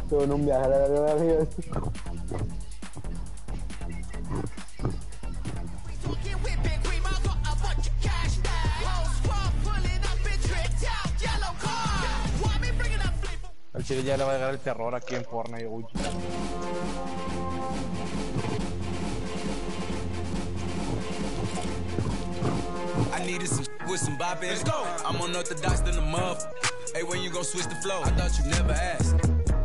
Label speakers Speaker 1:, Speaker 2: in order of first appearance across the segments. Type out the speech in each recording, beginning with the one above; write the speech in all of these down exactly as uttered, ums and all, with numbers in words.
Speaker 1: Estuvo en un viaje a la realidad.
Speaker 2: Al chile ya le va a llegar el terror aquí en Fortnite, uy.
Speaker 3: I needed some with some bop in. Let's go. I'm unorthodox than the muff. Hey, when you gon' switch the flow? I thought you never asked.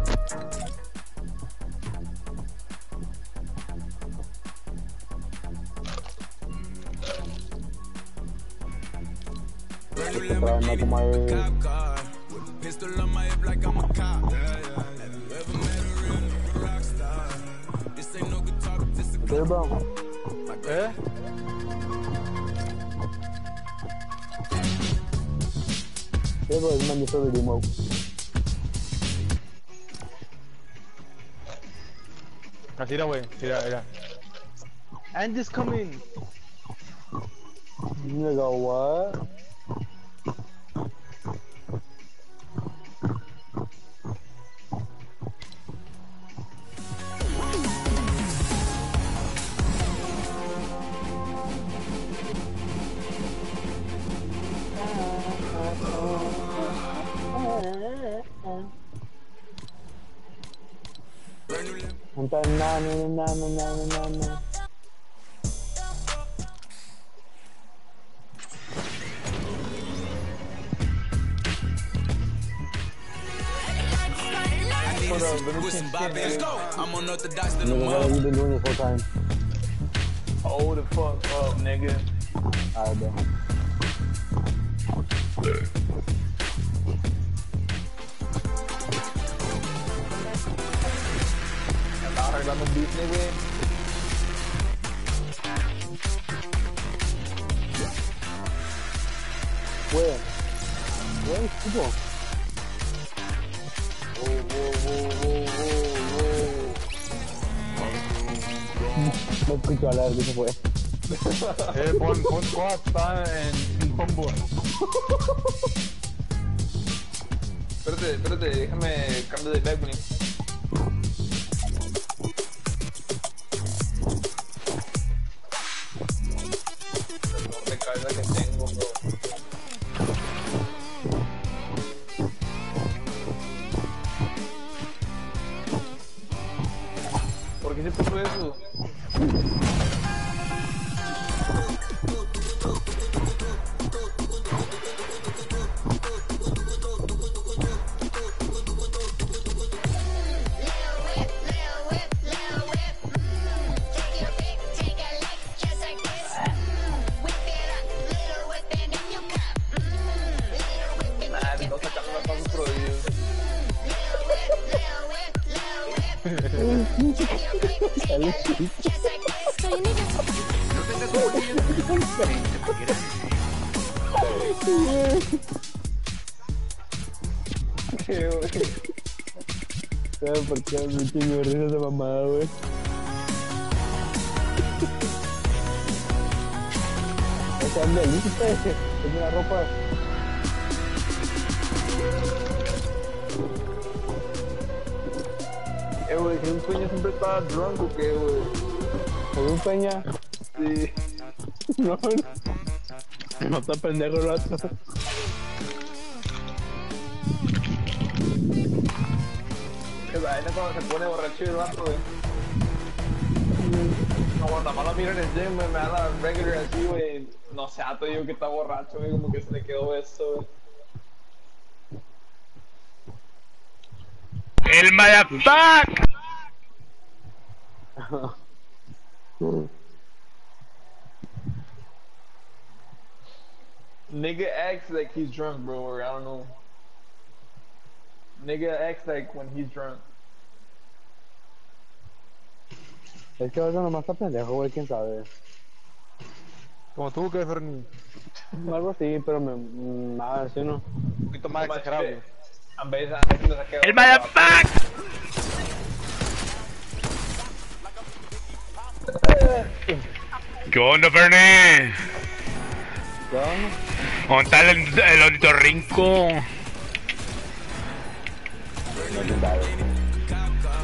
Speaker 3: Brand new Lamborghini, cop car. With a pistol on my hip like I'm a cop. Yeah, yeah. Have you ever met a real nigga rock star? This ain't no guitar, this a
Speaker 1: ¿Qué, bro?
Speaker 2: ¿Eh?
Speaker 1: ¿Qué, bro? Es un manito de limo.
Speaker 2: Así era, güey. Mira, mira. And is coming.
Speaker 1: Nigga, what? Entonces, no, no, no, no, no, no, no.
Speaker 3: with some bop in. Let's go. I'm unorthodox than the
Speaker 1: Nigga, what have
Speaker 3: muff.
Speaker 1: you been doing this whole time?
Speaker 2: Hold the fuck up, nigga.
Speaker 1: Alright, bro.
Speaker 2: Estaba arreglando un business, güey.
Speaker 1: Where? Where is people?
Speaker 2: Oh, whoa, whoa, whoa, whoa, whoa.
Speaker 1: No escucho hablar, ¿qué se fue?
Speaker 2: Eh, pon, pon squad, está en combo.
Speaker 4: Espérate, espérate, déjame cambio de back, güey. De carga que tengo, bro. ¿Por qué se puso eso?
Speaker 1: ¿Qué, güey? ¿Sabes por qué me chingo de risa esa mamada, güey? Esa es de lista, es una ropa.
Speaker 4: Eh, güey, que un sueño siempre estaba drunk o qué, güey.
Speaker 1: ¿Con un peña?
Speaker 4: Sí.
Speaker 1: No, no. No está pendejo el rato.
Speaker 4: Es la vaina cuando se pone borracho el vato, güey. No, cuando nada más lo miro en el gym, güey, me da la regular así, güey. No sé, ato yo que está borracho, güey, como que se le quedó eso, güey.
Speaker 2: ¡El motherfuck!
Speaker 4: Nigga acts like he's drunk, bro, or I don't know. Nigga acts like when he's drunk.
Speaker 1: Es que ahora nomás está pendejo, güey, quién sabe.
Speaker 2: Como tú, que Ferni.
Speaker 1: Algo así, pero me... nada, así no.
Speaker 2: Un poquito más exagerado, güey.
Speaker 4: A veces, a veces lo saqué.
Speaker 2: ¡El motherfuck! ¿Qué onda, Ferni?
Speaker 1: ¿Ya?
Speaker 2: ¿Dónde está el, el ornitorrinco?
Speaker 1: No te sabe.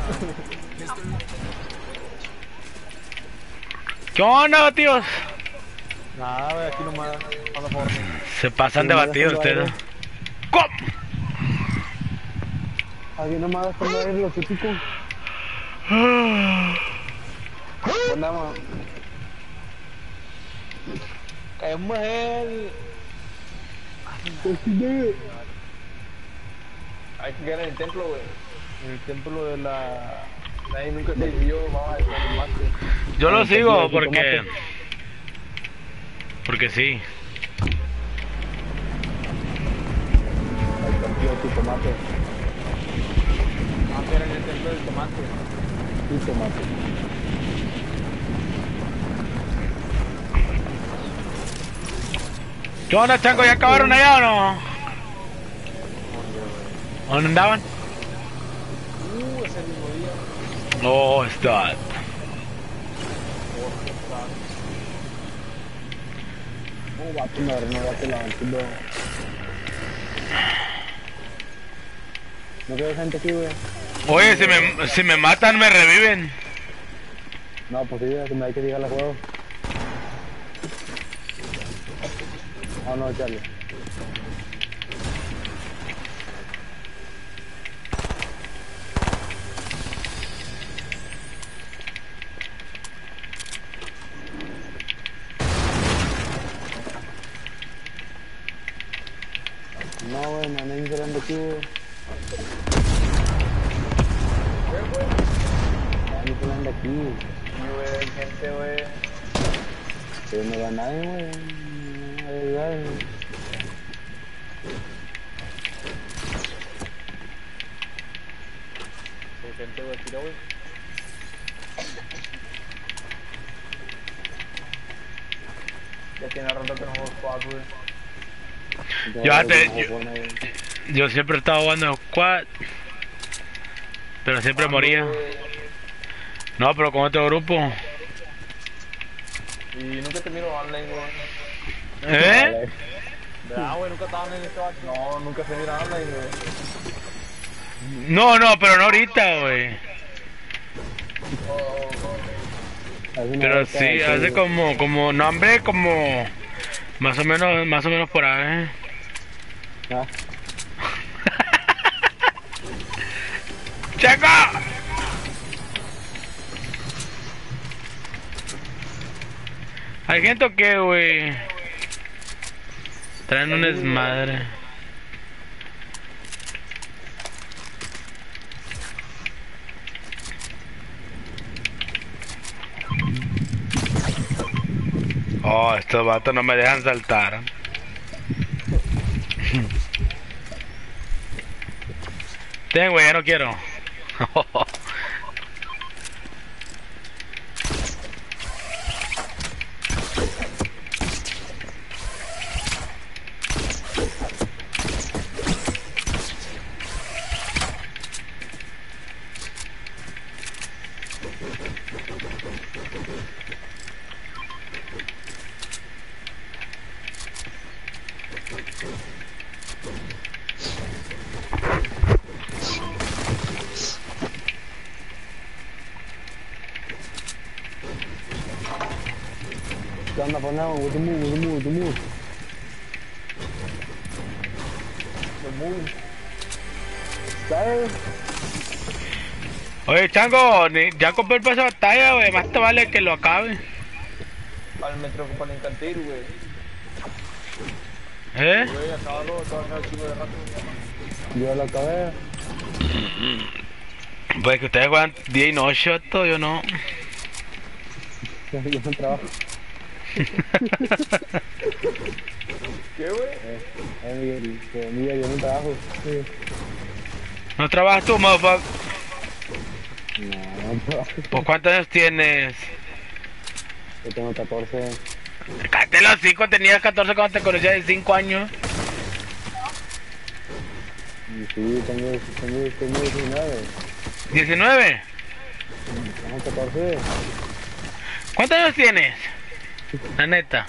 Speaker 5: ¿Qué onda, tíos?
Speaker 2: Nada, güey, aquí nomás. Ando por.
Speaker 5: Se pasan de
Speaker 1: Sí,
Speaker 5: batido
Speaker 1: no,
Speaker 5: ustedes.
Speaker 1: no,
Speaker 5: ¿Cómo?
Speaker 1: Aquí nomás con aire lo típico. Andamos.
Speaker 2: Caemos el.
Speaker 4: Hay que quedar en el templo, güey.
Speaker 2: En el templo de la. Nadie nunca se vio, vamos a estar más.
Speaker 5: Yo lo
Speaker 1: Ah,
Speaker 5: sigo
Speaker 1: sí,
Speaker 5: porque...
Speaker 1: tomate.
Speaker 5: Porque sí.
Speaker 1: El partido de tomate.
Speaker 2: Vamos a quedar en el templo del tomate.
Speaker 1: Y tomate.
Speaker 5: ¿Qué onda, chango? ¿Ya acabaron allá o no? ¿Dónde andaban?
Speaker 2: Uh, ese mismo día.
Speaker 5: Oh, está.
Speaker 1: No, va a tomar, no va a tomar. No queda gente aquí, güey.
Speaker 5: Oye, si me, si me matan, me reviven.
Speaker 1: No, pues sí, que me hay que llegar al juego. Ah, no, Charlie. No, güey, me andan entrando aquí, güey. Me andan entrando aquí.
Speaker 4: Y, güey, hay gente, güey.
Speaker 1: Pero no va nadie, güey. No hay lugar, güey.
Speaker 2: Hay gente, güey, tira, güey.
Speaker 4: Ya tiene rato que no juego squad, güey.
Speaker 5: Yo antes-
Speaker 1: No,
Speaker 5: yo-
Speaker 1: bueno, güey.
Speaker 5: Yo siempre he estado jugando squad. Pero siempre moría. No, pero con otro grupo.
Speaker 4: Y nunca te miro online, güey.
Speaker 5: ¿Eh?
Speaker 2: ¿Verdad, güey? Nunca estaban en este vato.
Speaker 4: No, nunca se mira online, güey.
Speaker 5: No, no, pero no ahorita, güey.
Speaker 1: Hace una
Speaker 5: Pero
Speaker 1: vez
Speaker 5: sí,
Speaker 1: cada
Speaker 5: hace
Speaker 1: quien,
Speaker 5: como, como, no, hombre, como... Más o menos, más o menos por ahí.
Speaker 1: Ah,
Speaker 5: ¡Checo! ¿Hay gente o qué, güey? Traen un desmadre. Oh, estos vatos no me dejan saltar. Ten, güey, ya no quiero.
Speaker 1: ¿qué onda, Fernando? With the move, with the move, with the move. The move. ¿Sabes?
Speaker 5: Oye, Chango, ni- ya compré el pase de batalla, güey. Más te vale que lo acabe.
Speaker 4: Para el metro para el encantir, güey.
Speaker 5: ¿Eh?
Speaker 2: Güey, acabalo, acabalo el chico de rato.
Speaker 1: Yo lo acabé.
Speaker 5: Pues que ustedes juegan día y noche, todo, yo no.
Speaker 1: Yo no trabajo.
Speaker 4: ¿Qué, güey?
Speaker 1: Eh, eh, Miguel, que Miguel, yo no trabajo. Sí.
Speaker 5: ¿No trabajas tú, motherfucker?
Speaker 1: No, no trabajo.
Speaker 5: Pues ¿cuántos años tienes?
Speaker 1: Yo tengo catorce.
Speaker 5: Cállate los cinco, tenías catorce cuando te conocía de cinco años.
Speaker 1: Y sí, tengo, tengo, tengo diecinueve.
Speaker 5: ¿diecinueve?
Speaker 1: Tengo catorce.
Speaker 5: ¿Cuántos años tienes? La neta.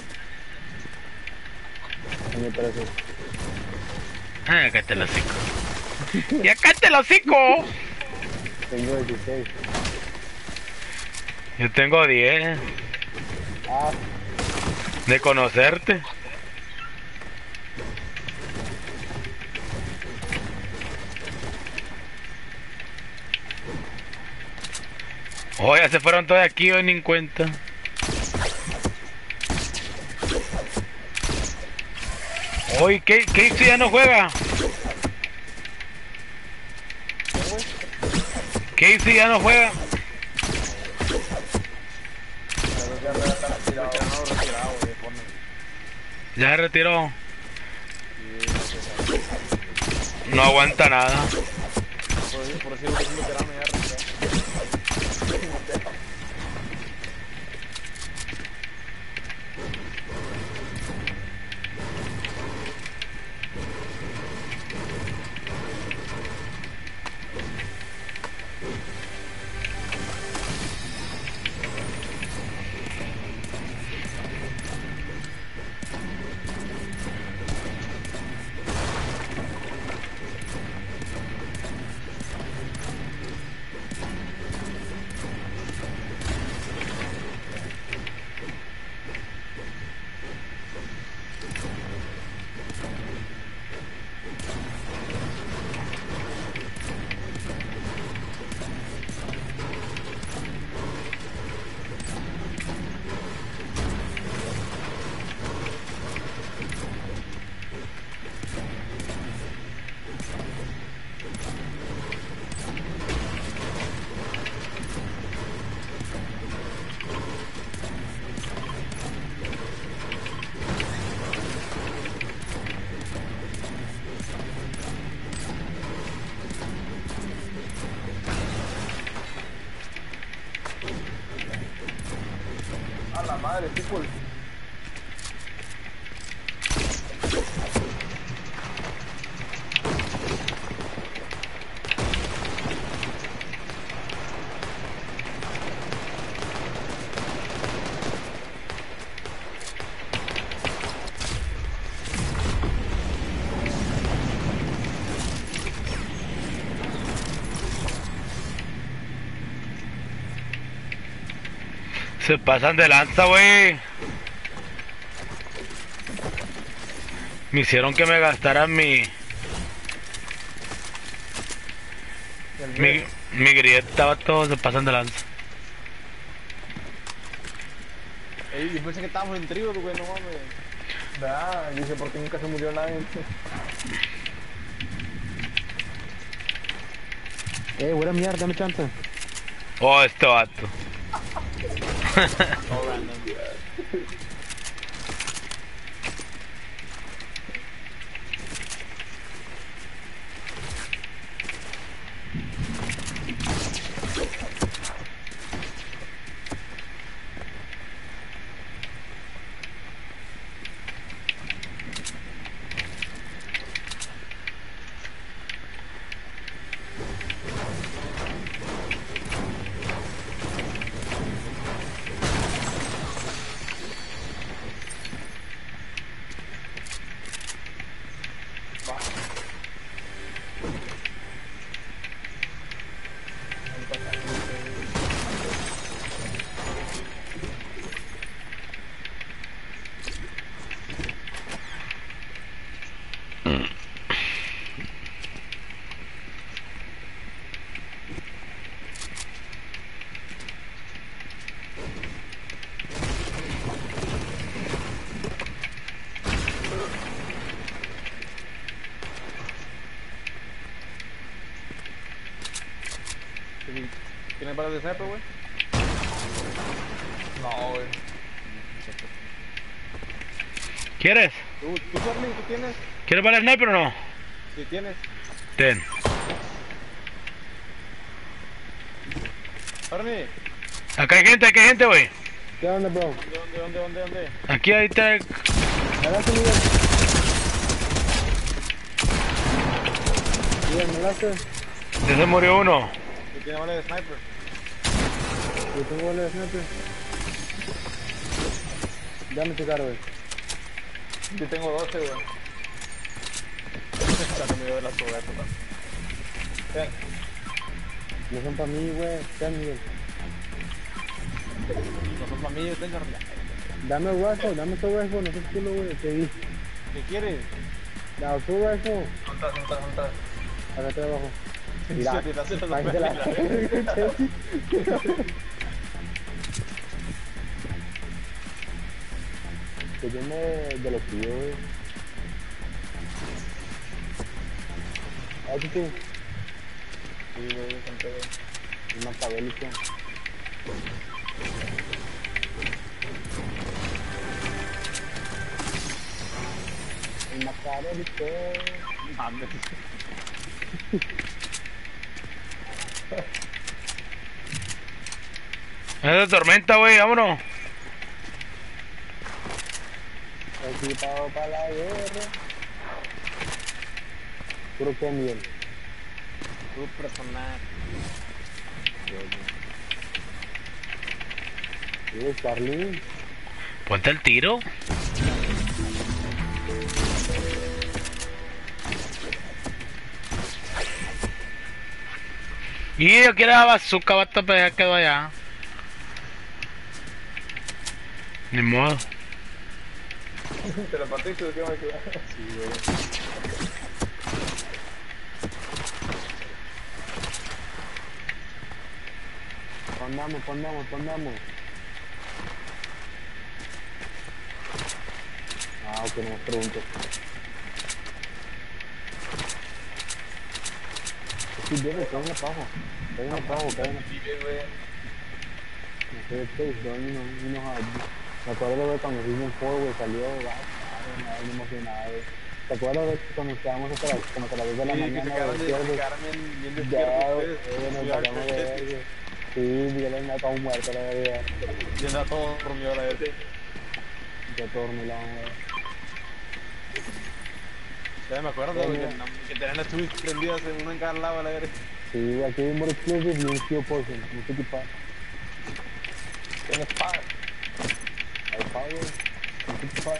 Speaker 1: Tengo trece.
Speaker 5: Ah, cállate los cinco. ¡Ya cállate los cinco!
Speaker 1: Tengo dieciséis.
Speaker 5: Yo tengo diez.
Speaker 1: Ah,
Speaker 5: De conocerte. Oh, ya se fueron todos de aquí, hoy ni en cuenta. Hoy, ¿qué, qué hizo? Ya no juega. ¿Qué hizo? Ya no juega.
Speaker 4: Ya me está retirado. retirado, güey, pone.
Speaker 5: Ya se retiró. No aguanta nada.
Speaker 4: Por eso, por eso digo que es un veterano ya retirado. A la madre, people.
Speaker 5: Se pasan de lanza, güey. Me hicieron que me gastaran mi... Mi, mi grieta, todos se pasan de lanza.
Speaker 4: Ey, yo pensé que estábamos en trío, güey, no mames.
Speaker 1: ¿verdad? Dice, porque nunca se murió nadie. Eh, buena mierda, dame chance.
Speaker 5: Oh, este vato.
Speaker 4: All random. ¿Tienes balas de sniper, güey? No, güey.
Speaker 5: ¿Quieres?
Speaker 4: ¿Tú, tú, Charlie, tú tienes?
Speaker 5: ¿Quieres para el sniper o no?
Speaker 4: Sí, tienes.
Speaker 5: Ten.
Speaker 4: Charlie,
Speaker 5: Acá hay gente, acá hay gente, güey.
Speaker 1: ¿Qué onda, bro?
Speaker 4: ¿dónde, dónde, dónde, dónde, dónde?
Speaker 5: Aquí ahí está.
Speaker 1: Adelante, Miguel. Miguel, ¿me laste?
Speaker 5: Ya se murió uno.
Speaker 4: ¿Tú tienes balas de sniper?
Speaker 1: Yo tengo bola de sniper. Dame checar, güey.
Speaker 4: Yo tengo doce, güey. Está conmigo de la soga, esta. Ten.
Speaker 1: No son para mí, güey. Ten, Miguel.
Speaker 2: No son para mí, yo tengo...
Speaker 1: Dame el rifle, dame tu rifle, no sé qué lo güey. Te di.
Speaker 2: ¿Qué quieres?
Speaker 1: Dame tu rifle.
Speaker 4: Juntas, juntas, juntas.
Speaker 1: Acá te abajo.
Speaker 2: Mira,
Speaker 1: Mira,
Speaker 2: te la haces
Speaker 1: cállate la- Que yo me de lo que yo, güey. Ay, sí,
Speaker 4: Sí, güey, siempre.
Speaker 1: un macabélico. Un macabélico.
Speaker 2: mames.
Speaker 5: Es de tormenta, güey, vámonos.
Speaker 1: Equipado para la guerra. Puro que miel.
Speaker 2: Tu personaje.
Speaker 1: Uy, Carlín.
Speaker 5: Ponte el tiro. Y yo quiero la bazooka, vato, pero ya quedó allá. Ni modo.
Speaker 4: Te la partiste, ¿qué va a quedar?
Speaker 2: Sí, güey.
Speaker 1: Pondamos, pondamos, pondamos. Ah, ok, no me pregunto. Sí, viene, cae en la paja. Cae en la paja, cae en la
Speaker 4: Vive, güey.
Speaker 1: No sé, pues, no, no, no, no, me acuerdo de cuando hicimos el juego, güey, salió, va, me emocionado, güey. ¿Te acuerdas de cuando estábamos hasta las, como hasta las dos de la
Speaker 2: Sí, que
Speaker 1: mañana,
Speaker 2: se quedaron,
Speaker 1: güey,
Speaker 2: de, se
Speaker 1: despiertos?
Speaker 2: quedaron bien, bien
Speaker 1: Ya,
Speaker 2: despiertos
Speaker 1: güey,
Speaker 2: ustedes.
Speaker 1: nos
Speaker 2: Estuvieron
Speaker 1: sacamos de
Speaker 2: frescos.
Speaker 1: ver, güey. Sí, Miguel anda como muerto, la verdad.
Speaker 2: Y andaba todo dormido, la verdad.
Speaker 1: Ya todo dormilado, güey.
Speaker 2: Ya me acuerdo, güey, que, que tenían las tubis prendidas en una en cada lado, la verdad.
Speaker 1: Sí, güey, aquí hay un more exclusive y un kill potion, no sé qué pasa.
Speaker 4: Tienes paz.
Speaker 1: Hay power, no sé qué pasa.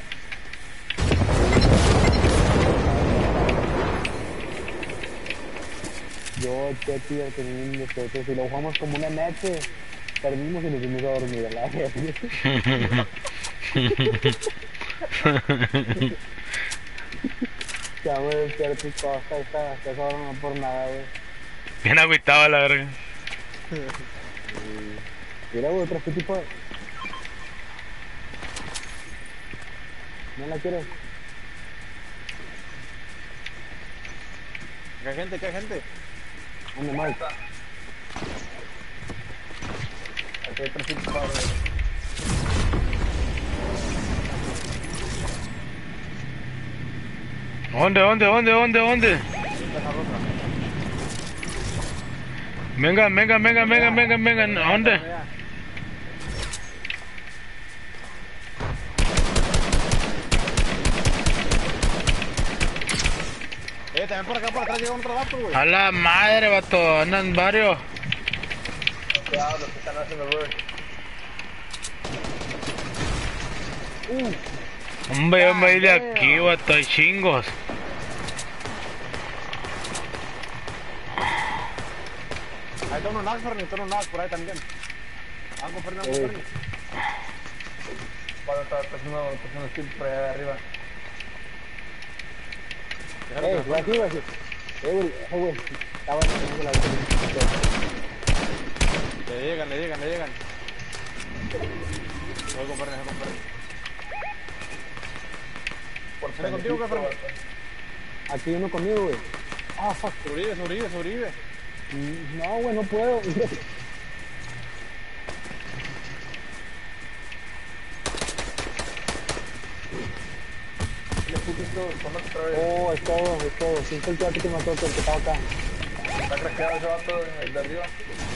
Speaker 1: Yo, qué tío, tenía nosotros, si lo jugamos como una noche, perdimos y nos fuimos a dormir a la vez. Quedamos despiertos todos hasta esta, hasta esa hora no por nada, güey.
Speaker 5: Bien agüitado, la verga.
Speaker 1: Mira, güey, otro tipo de... ¿No la quieres?
Speaker 2: ¿Qué gente? ¿Qué gente?
Speaker 1: ¿Dónde más?
Speaker 4: Aquí hay tres tipos, güey.
Speaker 5: ¿Dónde, dónde, dónde, dónde, dónde? Vengan, vengan, vengan, vengan, vengan, vengan. ¿A dónde?
Speaker 2: Eh, también por acá, por atrás llega otro vato, güey.
Speaker 5: A la madre, vato. Andan varios.
Speaker 4: Cuidado, los que están haciendo work.
Speaker 5: Hombre, yo me voy de aquí, vato. Hay chingos.
Speaker 2: Ahí está uno knock, Fernie, está uno knock por ahí también. Algo, Fernie, algo,
Speaker 1: Eh.
Speaker 2: Fernie.
Speaker 4: Cuando está haciendo, está haciendo skill por allá de arriba.
Speaker 2: Déjalo
Speaker 1: Eh,
Speaker 2: que
Speaker 1: güey,
Speaker 2: me
Speaker 1: aquí, güey. Eh, güey, eh, güey. Está bueno, tenemos la vez.
Speaker 2: Le llegan, le llegan, le llegan. Voy con Fernie, voy con Fernie.
Speaker 4: Por
Speaker 2: ¿Viene contigo, qué, Fernie?
Speaker 1: Aquí uno conmigo, güey. Ah, fuck.
Speaker 2: Sobrevive, sobrevive, sobrevive.
Speaker 1: Mm, No, güey, no puedo.
Speaker 4: Le putito, ponlo otra vez.
Speaker 1: Oh, es todo, es todo. Sí, fue el cuate que mató, el que estaba acá.
Speaker 4: Está craqueado ese vato, el de arriba.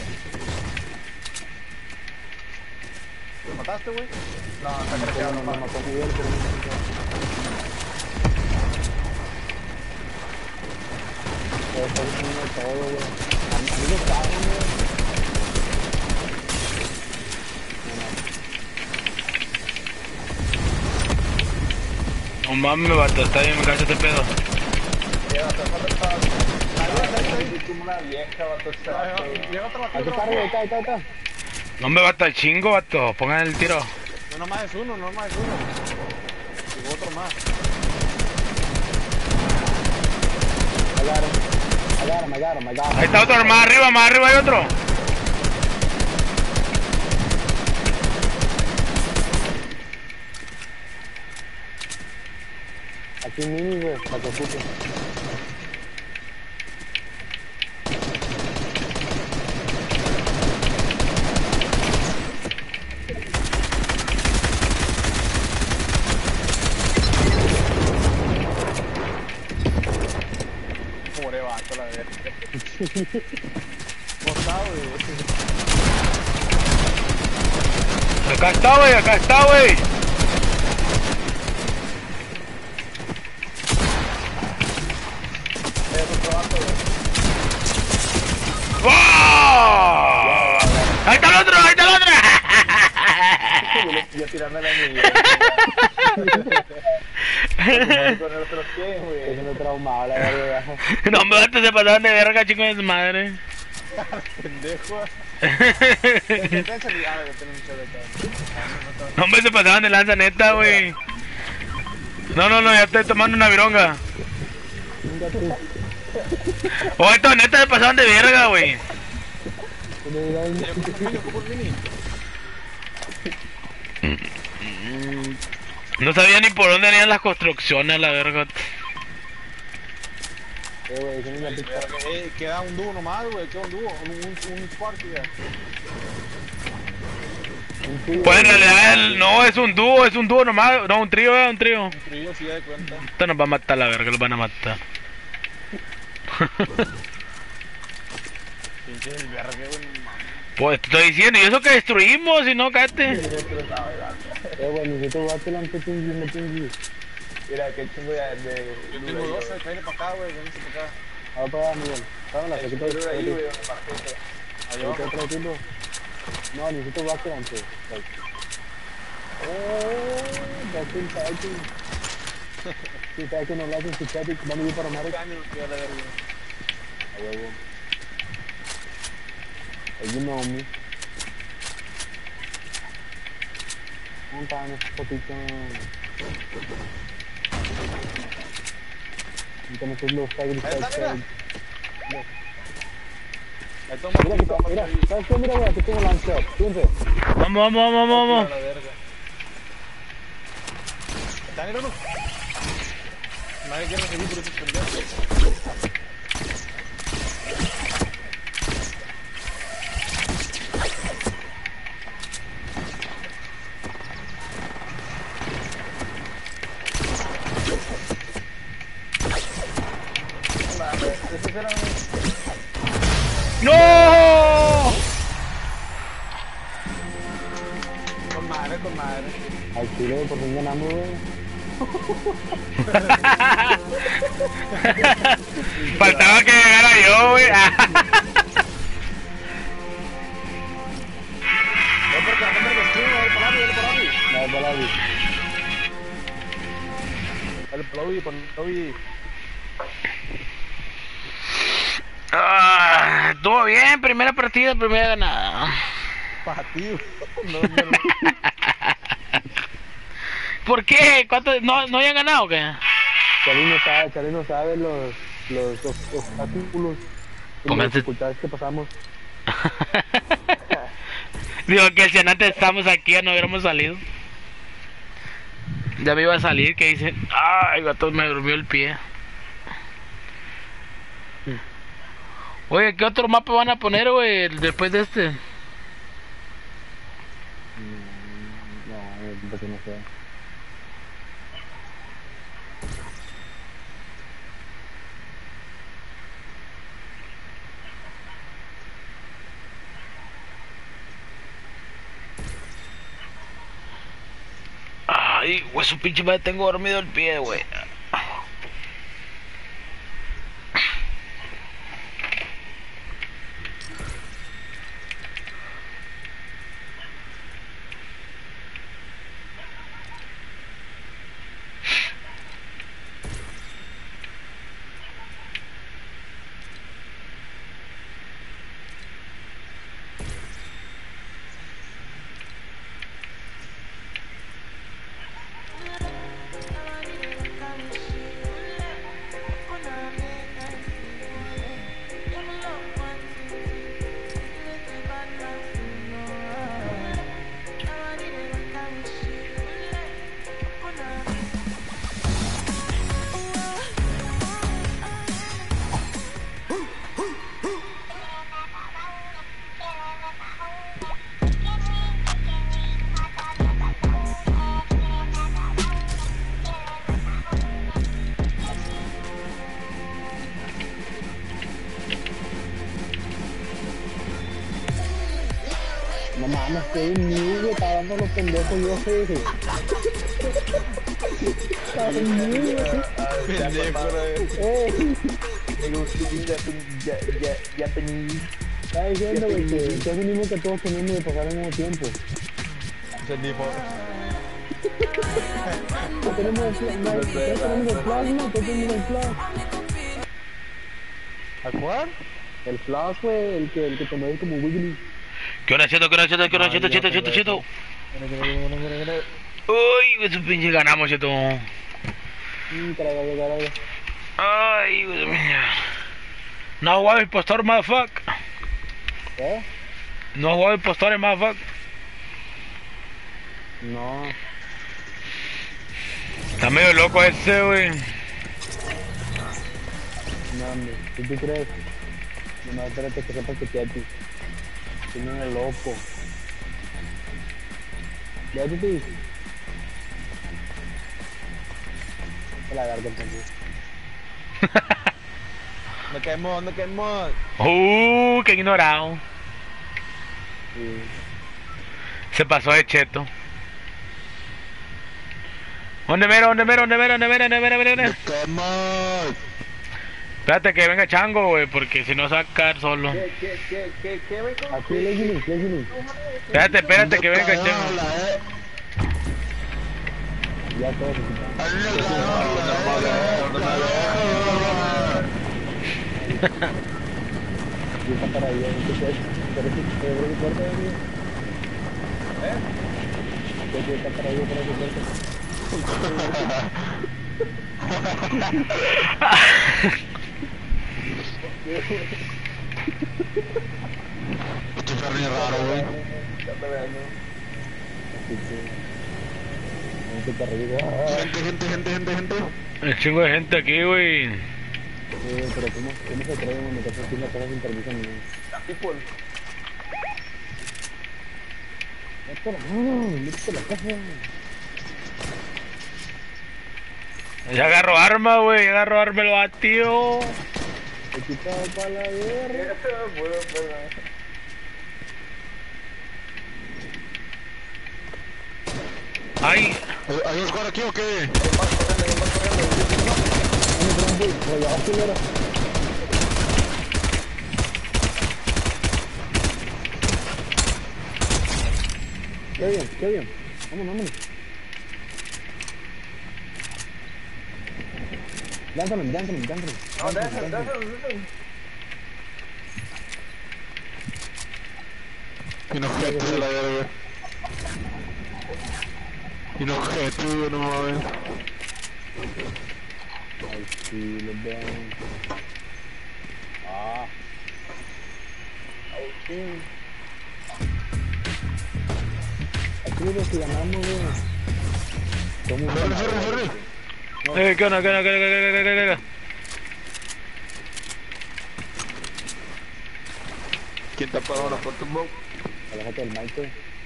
Speaker 2: ¿Lo mataste, güey?
Speaker 4: No, está craqueado
Speaker 1: No, me
Speaker 4: nomás.
Speaker 1: mató muy bien, pero no me mató. Pero está diciendo todo, güey. A mí a mí me cagan, güey.
Speaker 5: No mames, vato. Está bien, me cacho este pedo.
Speaker 4: Llega, te falta esta- Es como una vieja, vato, este vato, güey.
Speaker 2: Llega otro,
Speaker 1: Aquí
Speaker 2: otro.
Speaker 1: está arriba, ahí está, ahí está, ahí está.
Speaker 5: No me bata el chingo, vato. Pongan el tiro.
Speaker 2: No, nomás es uno, no nomás es uno. Llegó otro más.
Speaker 1: I got him. I got him, I got him, I got him.
Speaker 5: Ahí está otro, más arriba, más arriba hay otro.
Speaker 1: Aquí mini, güey, para que ocupe.
Speaker 2: Pobre vato, la verdad. ¿Cómo está, güey?
Speaker 5: Acá está, güey, acá está, güey.
Speaker 4: Es otro vato, güey.
Speaker 5: ¡Oh! Ahí está el otro, ahí está el otro.
Speaker 4: Yo, yo tirándole a mi con el otro pie,
Speaker 1: Estoy
Speaker 4: güey.
Speaker 1: siendo traumado, la verdad.
Speaker 5: No me bates, se pasaron de verga, chicos de su madre.
Speaker 2: Pendejo.
Speaker 5: No, hombre, se pasaban de lanza, neta, güey. No, no, no, ya estoy tomando una vironga.
Speaker 1: Venga tú.
Speaker 5: Oh, esto, neta, se pasaban de verga, güey. No sabía ni por dónde venían las construcciones, la verga.
Speaker 1: Eh, güey, esa es la pista.
Speaker 2: Eh, queda un dúo nomás, güey. Queda un dúo. Un, un, un squad ya.
Speaker 1: Un trío,
Speaker 5: Pues en
Speaker 1: güey.
Speaker 5: realidad el- no es un dúo, es un dúo nomás. No, un trío, eh, un trío.
Speaker 2: Trío, sí, ya de cuenta.
Speaker 5: Esto nos va a matar la verga, los van a matar.
Speaker 2: Pinche el verga, güey. Mames.
Speaker 5: Pues te estoy diciendo, y eso que destruimos, si no, cállate.
Speaker 1: Eh, güey, necesito darte la antetingui, me tingui.
Speaker 4: Mira, qué chingo de... de
Speaker 2: Yo tengo dos, cállate para acá, güey. Véngase para acá.
Speaker 1: Ahora para allá, Miguel. Dámela,
Speaker 4: Hay
Speaker 1: aquí
Speaker 4: que
Speaker 1: estoy.
Speaker 4: ahí,
Speaker 1: Aquí
Speaker 4: güey, donde partiste.
Speaker 2: Ahí
Speaker 1: estoy
Speaker 2: abajo.
Speaker 1: otro tipo. No, necesito backer antes. Like. Oh, backer typing. Si sabes que no lo hacen, si sabes que vamos a ir para Marek.
Speaker 2: Caño, ya la verga.
Speaker 1: A huevo. You know me. ¿Dónde estaban esos potitos? Entonces los tigres.
Speaker 2: Ahí está, mira. Ahí toma,
Speaker 1: Mira, aquí está, mira, ¿sabes qué? Mira, güey, aquí tengo lanzado. Fíjense.
Speaker 5: Vamos, vamos, vamos, vamos.
Speaker 2: la verga. ¿Está mirando? Nadie quiere seguir por esos pendejos.
Speaker 4: Esos eran...
Speaker 5: ¡No!
Speaker 2: Con madre, con madre.
Speaker 1: Al chile, por fin ganamos, güey.
Speaker 5: Faltaba que llegara yo, güey.
Speaker 2: No, porque la cámara que escribe, dale para Lobby, dale para Lobby.
Speaker 1: No, para la vida.
Speaker 2: Dale para Lobby, para Lobby.
Speaker 5: Ah, estuvo bien, primera partida, primera ganada.
Speaker 2: Para ti, güey. No, no, no.
Speaker 5: ¿Por qué? ¿Cuánto? ¿No, no hayan ganado o qué?
Speaker 1: Charly no sabe, Charly no sabe los, los, los obstáculos y las
Speaker 5: Póngase-
Speaker 1: dificultades que pasamos.
Speaker 5: Digo que si antes estábamos aquí ya no hubiéramos salido. Ya me iba a salir, que dicen, ay, gato, me durmió el pie. Oye, ¿qué otro mapa van a poner, güey, después de este?
Speaker 1: Mm, No, porque no sé.
Speaker 5: Ay, güey, su pinche madre, tengo dormido el pie, güey.
Speaker 1: No mames, estoy en mute, güey, estaba dando los pendejos yo, güey. Estaba en mute, güey.
Speaker 4: Pendejo,
Speaker 1: Eh,
Speaker 4: Nigga, speaking Japanese.
Speaker 1: estaba diciendo, güey, que, que es lo mismo que todos tenemos de pasar al mismo tiempo. Que tenemos el pla- no, todos tenemos el plasma, todos tenemos el flash.
Speaker 2: ¿A cuál?
Speaker 1: El flash, güey, el que, el que te mueve como Wiggly.
Speaker 5: ¿Qué hora cheto? ¿Qué hora cheto? ¿Qué hora cheto? Cheto, cheto, cheto. Uy, güey, su pinche ganamos, cheto.
Speaker 1: Mmm, carajo, carajo.
Speaker 5: Ay, güey, mía. No ha jugado impostor, motherfuck.
Speaker 1: ¿Eh?
Speaker 5: No ha jugado impostor, motherfuck.
Speaker 1: No.
Speaker 5: Está medio loco ese, güey.
Speaker 1: No, hombre, ¿qué tú crees? No, espérate que sepas que te a ti. Tiene el loco. ¿Ya te dices? Se la garganta también.
Speaker 4: No quemó, no quemó.
Speaker 5: Uh, qué ignorado.
Speaker 1: Sí.
Speaker 5: Se pasó de cheto. ¿Dónde mero? ¿Dónde mero? ¿Dónde mero? ¿Dónde mero? ¿Dónde mero? ¿Dónde mero? Espérate que venga Chango, güey, porque si no se va a caer solo.
Speaker 4: ¿Qué, qué, qué, qué, qué, ve con
Speaker 1: Aquí, Leslie, Leslie.
Speaker 5: Espérate, espérate que venga Chango.
Speaker 1: Ya todo se quita. Y está para allá, ¿qué es? ¿Pero es que te abre mi puerta, amigo?
Speaker 4: ¿Eh?
Speaker 1: ¿Qué es que está para allá, para tu puerta?
Speaker 3: Este Ferry es raro, güey.
Speaker 4: Ya te veo, ¿no?
Speaker 1: Así que... ¿En qué te revivo?
Speaker 3: Gente, gente, gente, gente, gente.
Speaker 5: Un chingo de gente aquí, güey.
Speaker 1: Eh, pero ¿cómo, cómo se atreve a meterse aquí en la casa sin permiso mío?
Speaker 4: People.
Speaker 1: Espera, no, métete a la casa.
Speaker 5: Ya agarro arma, güey. Ya agarro arma el batido.
Speaker 1: He quitado para la guerra.
Speaker 4: Bueno, pero...
Speaker 5: Ay,
Speaker 3: ¿Hay un squad aquí o qué?
Speaker 1: Dame, pero un bull, voy a acelerar. Qué bien, qué bien. Vámonos, vámonos. Lánzame, lánzame, lánzame.
Speaker 4: No, déjalo, déjalo, déjalo.
Speaker 3: Y no gente de la verga. Y no gente, no mames.
Speaker 1: Ay, sí, los veo. Ah. Ay, sí. Aquí lo que ganamos, güey. Somos
Speaker 3: Ferry, Ferry, Ferry.
Speaker 5: eh, ¿qué onda? ¿Qué onda? ¿Qué onda? ¿Qué onda? ¿Qué onda? ¿Qué onda?
Speaker 4: ¿Quién te apagó la puerta, Bob?
Speaker 1: Aléjate del Maite.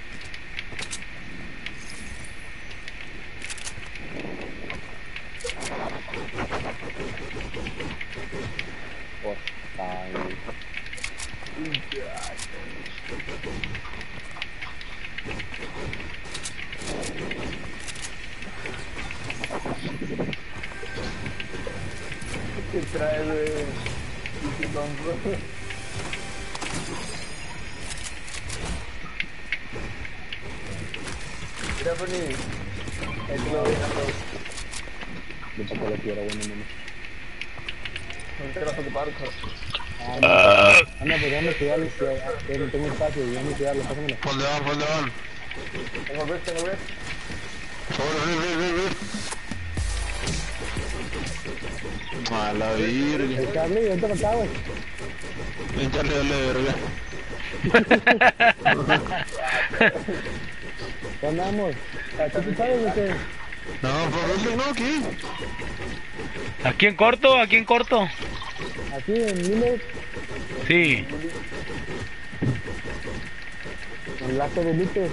Speaker 1: Pues, ay.
Speaker 4: ¿Qué trae, güey? ¿Qué tonto? Mira, Bernie. Ahí te lo voy a dar.
Speaker 1: Yo tampoco lo quiero, bueno, no.
Speaker 4: No te vas a ocupar, cabrón.
Speaker 1: Ah, no. Anda, pues déjame cuidarlo, que que no tengo espacio, déjame cuidarlo, pásamelo.
Speaker 3: ¿Por dónde van? ¿Por dónde van?
Speaker 4: Tengo red, tengo red.
Speaker 3: Sobre, rir, rir, rir, rir. Mala virga.
Speaker 1: El cable, vente para acá, güey.
Speaker 3: Échale, dale, verga.
Speaker 1: ¿Qué andamos? ¿Aquí tú sabes o qué?
Speaker 3: No, por eso no, aquí.
Speaker 5: ¿Aquí en corto? ¿Aquí en corto?
Speaker 1: Aquí en Miles,
Speaker 5: Sí.
Speaker 1: enlace de Miles.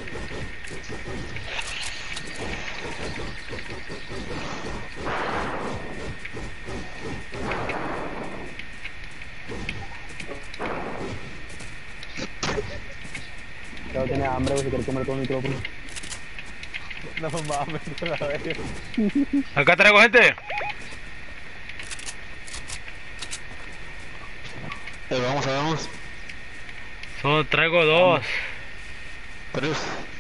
Speaker 1: Pero tiene hambre, güey, si quiere comer todo el micrófono.
Speaker 2: No mames, a ver.
Speaker 5: Acá traigo gente.
Speaker 6: Eh, vamos, vamos.
Speaker 5: Solo traigo dos.
Speaker 6: Tres.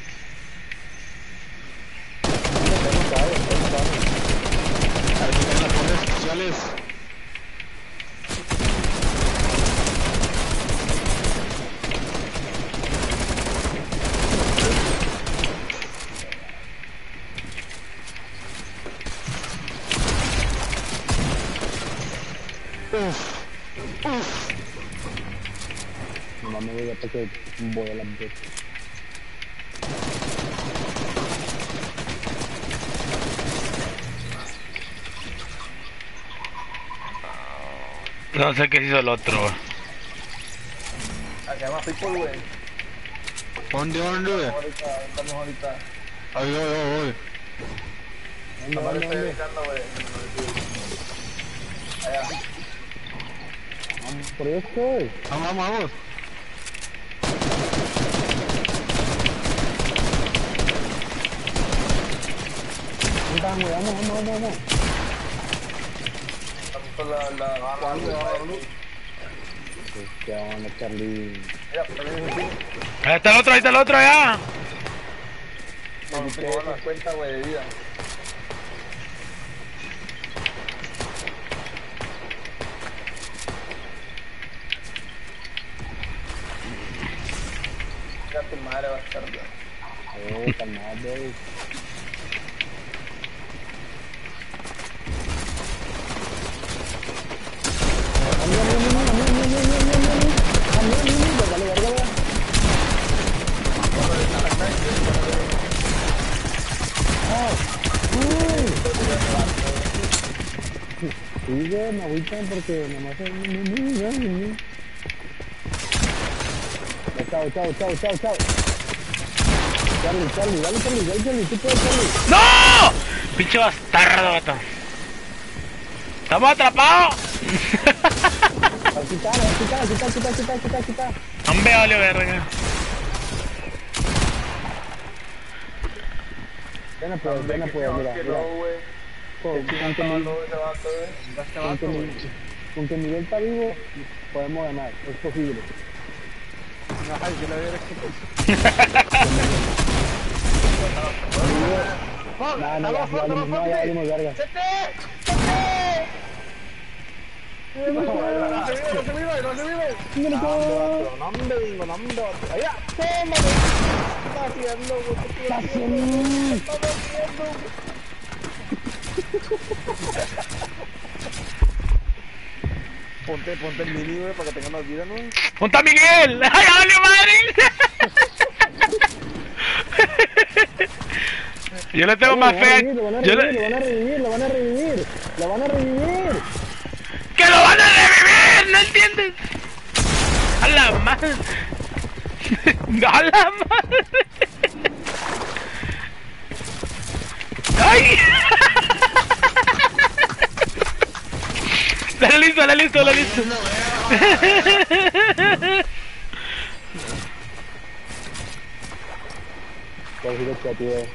Speaker 6: Aquí hay unas fondas especiales. Uf, uf.
Speaker 1: No mames, güey, ya porque voy a la vez.
Speaker 5: No sé qué hizo el otro.
Speaker 4: Acá hay más people, güey.
Speaker 6: ¿Dónde, dónde?
Speaker 4: Ahorita, estamos ahorita.
Speaker 6: Ahí voy, voy, voy.
Speaker 1: ¿Dónde,
Speaker 4: No me
Speaker 1: dónde,
Speaker 4: estoy
Speaker 1: dónde?
Speaker 4: dedicando, güey. Allá.
Speaker 1: Vamos, por ahí estoy.
Speaker 6: Vamos, vamos, vamos.
Speaker 1: Vamos, vamos, vamos, vamos, vamos.
Speaker 4: Estamos con la... la... la...
Speaker 1: Pues, ¿qué onda, Charlie?
Speaker 4: Mira, también es aquí.
Speaker 5: Ahí está el otro, ahí está el otro ya.
Speaker 4: No, tengo cincuenta, güey, de vida. Mira tu madre, bastardo.
Speaker 1: Eh, calmado, güey. Sí, güey, me agüitan porque nomás es... Chao, chao, chao, chao, chao. Charlie, Charlie, dale, Charlie, dale, Charlie, tú puedes, Charlie.
Speaker 5: ¡No! Pinche bastardo, vato. ¡Estamos atrapados!
Speaker 1: Al quitar, al quitar, al quitar, quitar, quitar, quitar, quitar.
Speaker 5: Hombre, vale verga.
Speaker 1: Ven, pues, ven, pues, mira,
Speaker 4: Que
Speaker 1: mira.
Speaker 4: no, güey.
Speaker 1: Con, con, que
Speaker 4: No,
Speaker 1: Miguel,
Speaker 4: no, ese vato, güey.
Speaker 1: con, que Miguel, con que Miguel está vivo, podemos ganar, es posible.
Speaker 2: Ay, que la verga.
Speaker 1: Nada, no, ya valimos, no, ya valimos verga.
Speaker 2: Ponte, ponte el mini, güey, para que tenga más vida, ¿no?
Speaker 5: ¡Punta Miguel! ¡Ay, vale madre! Yo le tengo más fe.
Speaker 1: Lo van a
Speaker 5: Yo
Speaker 1: revivir,
Speaker 5: le...
Speaker 1: lo van a revivir, lo van a revivir, lo van a revivir.
Speaker 5: ¡Que lo van a revivir! ¿No entiendes? ¡A la madre! ¡A la madre! ¡Ay! Dale listo, dale listo, dale listo.
Speaker 1: Por si lo creativo.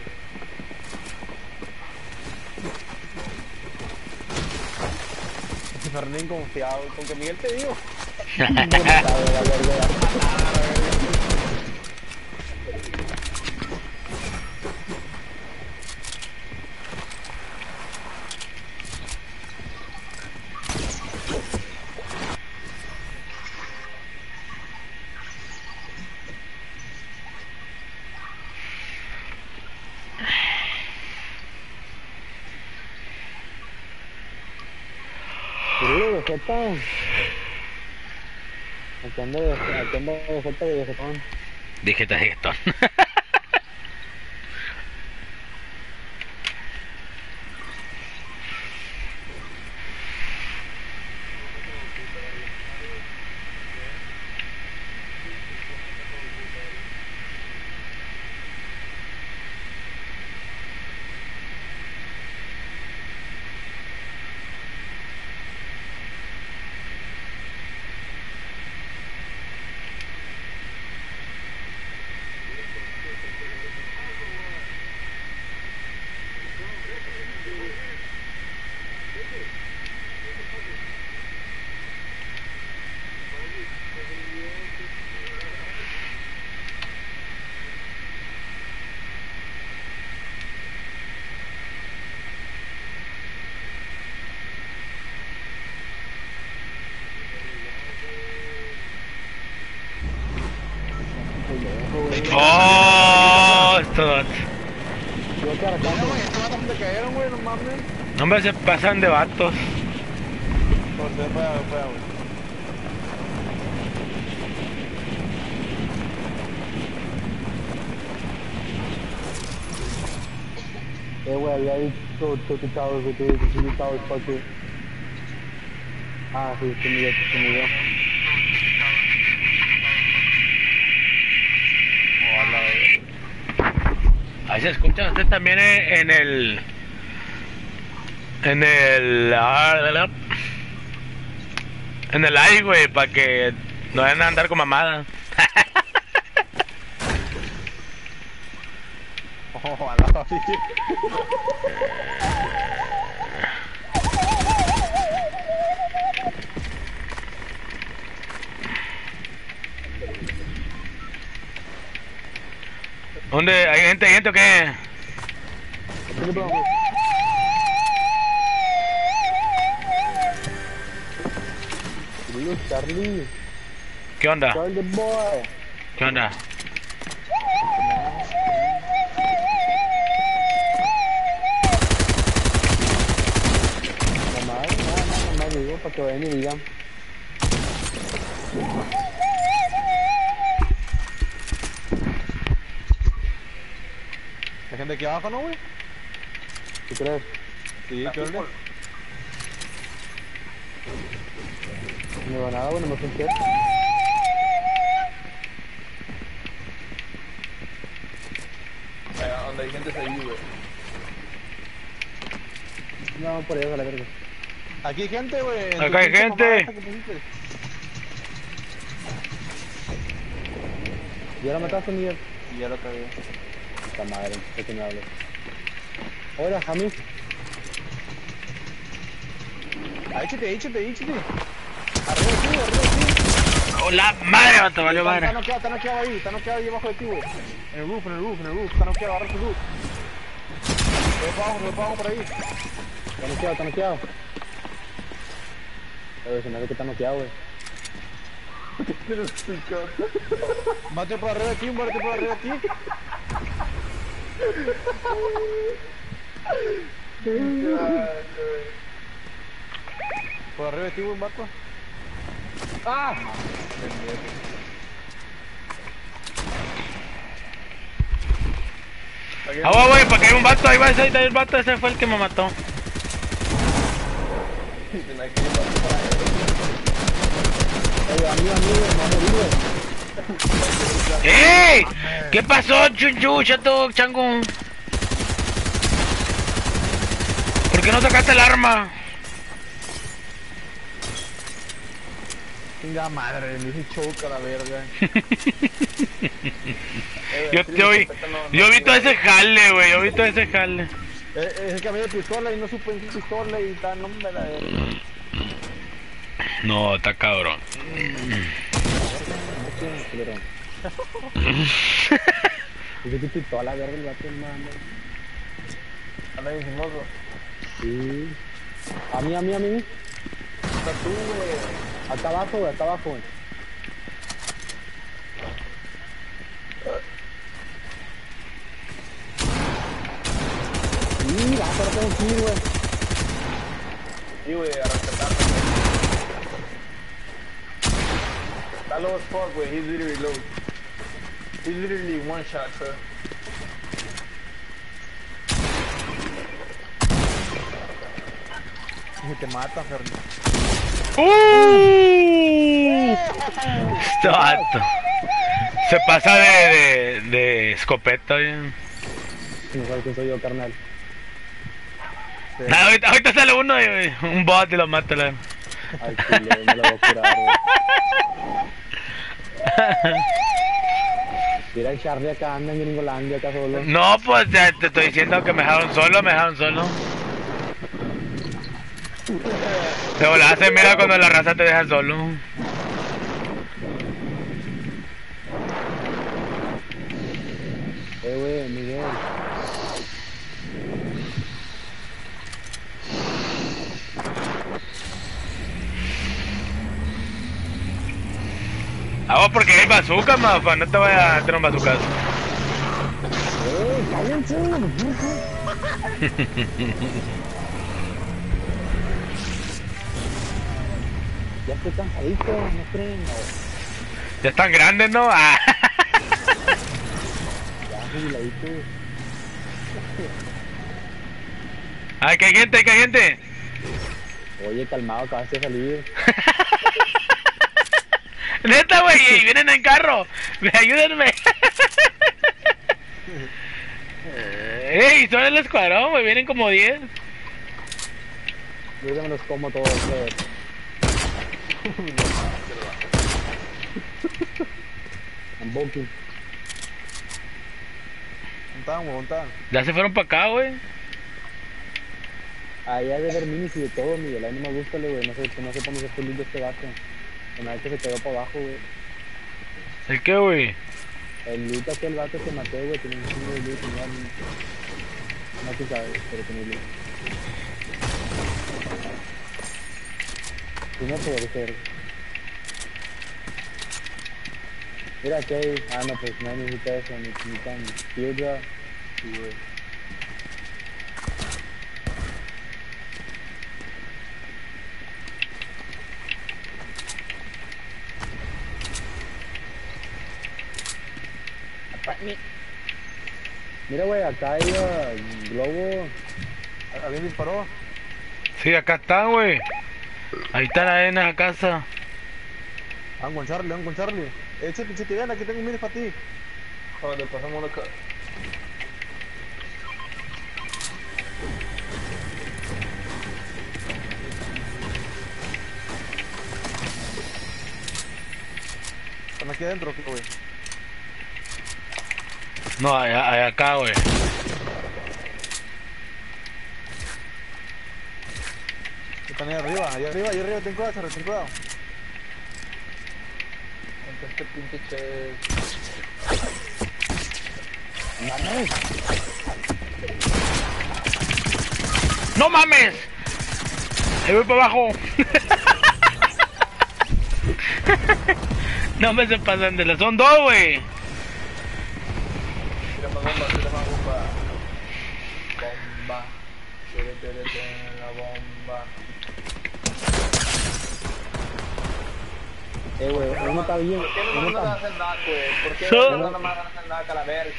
Speaker 2: Fernández confiado, con que Miguel te digo.
Speaker 1: ¿Qué tal? Aquí ando de, aquí ando de falta de vegetón.
Speaker 5: Dije esto.
Speaker 1: güey.
Speaker 5: ¡Oh! Esto.
Speaker 1: Yo te
Speaker 6: No,
Speaker 1: arrancando.
Speaker 6: güey, estos vatos se cayeron, güey, no mames.
Speaker 5: No, hombre, se pasan de vatos.
Speaker 6: Por ser fue, fue, güey.
Speaker 1: Eh, güey, había dicho Toki Towers, güey, tú dices Toki Towers, ¿por qué? Ah, sí, se murió, se murió.
Speaker 6: Hola, güey.
Speaker 5: Ahí se escucha usted también en, en el... En el... ah, En el live, güey, para que no vayan a andar con mamadas.
Speaker 6: Ojalá, güey.
Speaker 5: ¿Dónde? ¿Hay gente, hay gente o qué?
Speaker 1: Digo, Charlie,
Speaker 5: ¿Qué onda?
Speaker 1: Charlie the boy.
Speaker 5: ¿Qué onda?
Speaker 1: Mamá, nada, nada, mamá, digo, para que vayan y digan.
Speaker 6: Hay gente aquí abajo, ¿no, güey?
Speaker 1: ¿Tú crees?
Speaker 6: Sí, ¿qué onda?
Speaker 1: No veo nada, bueno, no sé qué.
Speaker 4: Allá donde hay gente se ahí, güey.
Speaker 1: No, por eso, a la verga.
Speaker 6: Aquí hay gente, güey. en tu
Speaker 5: Acá hay
Speaker 6: pinche
Speaker 5: gente.
Speaker 6: mamada esta que pusiste.
Speaker 1: ¿Ya la mataste, Miguel?
Speaker 6: Y ya lo cagué.
Speaker 1: Puta madre, ¿de qué me hablas? Hola, Jamis.
Speaker 6: Ah, échate, échate, échate. Arriba de ti, arriba de ti.
Speaker 5: ¡Hola, madre, vato! Valió
Speaker 6: Está-
Speaker 5: madre.
Speaker 6: Está noqueado, está noqueado ahí, está noqueado ahí abajo de ti, güey. En el roof, en el roof, en el roof. Está noqueado, agarra su roof. Ve para abajo, ve para abajo por ahí.
Speaker 1: Está noqueado, está noqueado. Oye, se me hace que está noqueado, güey.
Speaker 6: Mate por arriba de ti, muérete por arriba de ti. Por arriba de ti, güey, vato. ¡Ah!
Speaker 5: Ah, güey, para que hay un vato, ahí va ese, ahí está el vato, ese fue el que me mató.
Speaker 1: Oye, amigo, amigo, me va a morir, güey.
Speaker 5: ¡Ey! ¿Qué pasó, chunchu, chato, chango? ¿Por qué no sacaste el arma?
Speaker 6: Chinga madre, me hice choke a la verga.
Speaker 5: Yo, yo, vi, yo vi todo ese jale, güey, yo vi todo ese jale.
Speaker 6: Eh, Es el que había de pistola y no supe en qué pistola y tal, no me la...
Speaker 5: No, está cabrón.
Speaker 1: Dice que pitó a la verga el vato, mano.
Speaker 4: Anda bien famoso.
Speaker 1: Sí. A mí, a mí, a mí.
Speaker 4: Está tú, güey.
Speaker 1: Acá abajo, güey, acá abajo, güey. Mira, pero tengo que ir, güey.
Speaker 4: Sí, güey, a rescatarlo. Está low as fuck, güey. He's literally low. He's literally one shot, bro.
Speaker 6: Y te mata, Fernando.
Speaker 5: ¡Uh! Este vato. Se pasa de, de, de escopeta, bien.
Speaker 1: No sabes quién soy yo, carnal.
Speaker 5: Nada, ahorita, ahorita sale uno, y, un bot y lo mata. La...
Speaker 1: Ay, chile, me lo voy a curar, güey. Mira el Charlie acá anda en Gringolandia, acá solo.
Speaker 5: No, pues ya te estoy diciendo que me dejaron solo, me dejaron solo. De volada se mira cuando la raza te deja solo.
Speaker 1: Eh, güey, Miguel.
Speaker 5: Ah, vos porque hay bazooka, mafa, no te vayas a tener un bazooka.
Speaker 1: ¡Eh, cállense! Ya estoy cansadito, no creen. No.
Speaker 5: Ya están grandes, ¿no? Ah.
Speaker 1: Ya, jubiladito.
Speaker 5: Ay, que hay gente, que hay gente.
Speaker 1: Oye, calmado, acabas de salir.
Speaker 5: Neta, güey, y vienen en carro. Ayúdenme. Ey, son el escuadrón, güey, vienen como diez.
Speaker 1: Yo ya me los como todos. Pues. I'm bulking.
Speaker 6: Montaban, güey, montaban.
Speaker 5: Ya se fueron para acá, güey.
Speaker 1: Ahí hay de ver minis y de todo, Miguel. A mí no me gusta, güey. No sé, no sé cómo se fue lindo este vato. Una vez que se quedó para abajo, güey.
Speaker 5: ¿El qué, güey?
Speaker 1: El loot aquel vato que maté, güey. Tiene un chingo de loot. No, no se sabe, pero tiene loot. Si no puede ser. Mira que hay. Ah, no, pues no necesita eso. Necesitan piedra y güey. Mira, güey, acá hay uh, globo.
Speaker 6: ¿Alguien disparó?
Speaker 5: Sí, acá están, güey. Ahí están ahí en la casa.
Speaker 6: Van con Charlie, van con Charlie. Eh, Chuti, Chuti, ven, aquí tengo minis para ti.
Speaker 4: Joder, pasamos acá.
Speaker 6: Están aquí adentro, güey.
Speaker 5: No, hay, hay acá, güey.
Speaker 6: Están ahí arriba, ahí arriba, ahí arriba, ten cuidado, Charlie, ten cuidado.
Speaker 4: Entonces este pinche che...
Speaker 1: ¡Mames!
Speaker 5: ¡No mames! Ahí voy para abajo. No me se pasan de la... Son dos, güey.
Speaker 4: Tira más bomba, tira más bomba. Bomba. Tire, tire, tire la bomba.
Speaker 1: Eh, güey, uno está bien.
Speaker 4: ¿Por qué no
Speaker 1: Uno
Speaker 4: nos
Speaker 1: está...
Speaker 4: hacen nada, güey? ¿Por qué
Speaker 5: So-
Speaker 4: no nos hacen nada, calavera?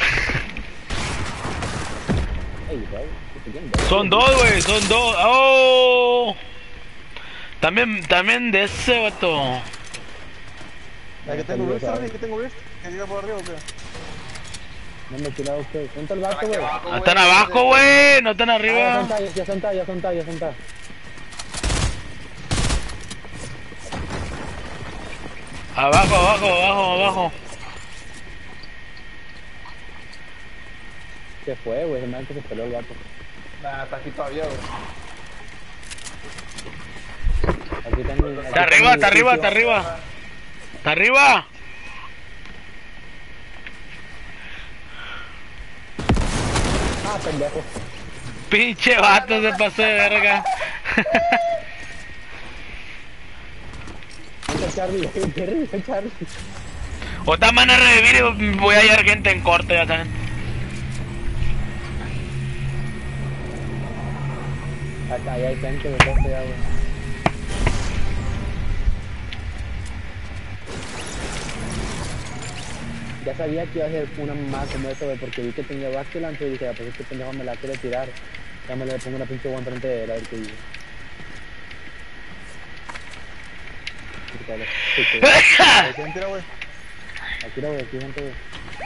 Speaker 1: Ey, bro, ¿qué te quieren,
Speaker 5: Son dos, güey, son dos. ¡Oh! También, también de ese, vato.
Speaker 6: Aquí tengo rift, Charlie, aquí tengo rift. ¿Que llega por arriba o qué?
Speaker 1: No me he tirado usted. ¿Dónde está el vato, güey?
Speaker 5: No están abajo, güey, no están
Speaker 1: Ah,
Speaker 5: arriba.
Speaker 1: ya son tallas, ya son tallas, ya son tallas, ya son tallas.
Speaker 5: Abajo, abajo, abajo, abajo.
Speaker 1: Se fue, güey, se me hace que se peló el gato.
Speaker 4: Nah, está aquí todavía, güey.
Speaker 1: Aquí está mi...
Speaker 5: Está arriba, está arriba, está arriba. Está arriba.
Speaker 1: Ah, pendejo.
Speaker 5: Pinche vato se pasó de verga.
Speaker 1: Está Charlie, qué risa, Charlie.
Speaker 5: Otra van a revivir y voy a hallar gente en corte, ya saben.
Speaker 1: Acá ahí hay gente de coste ya, güey. Ya sabía que iba a ser una mamá como esta, güey, porque vi que tenía Basculante y dije, ah, pues este pendejo me la quiere tirar. Ya me le pongo una pinche guante frente de él, a ver qué dice.
Speaker 6: Ahí se tira, güey.
Speaker 1: Aquí la voy, aquí gente, güey.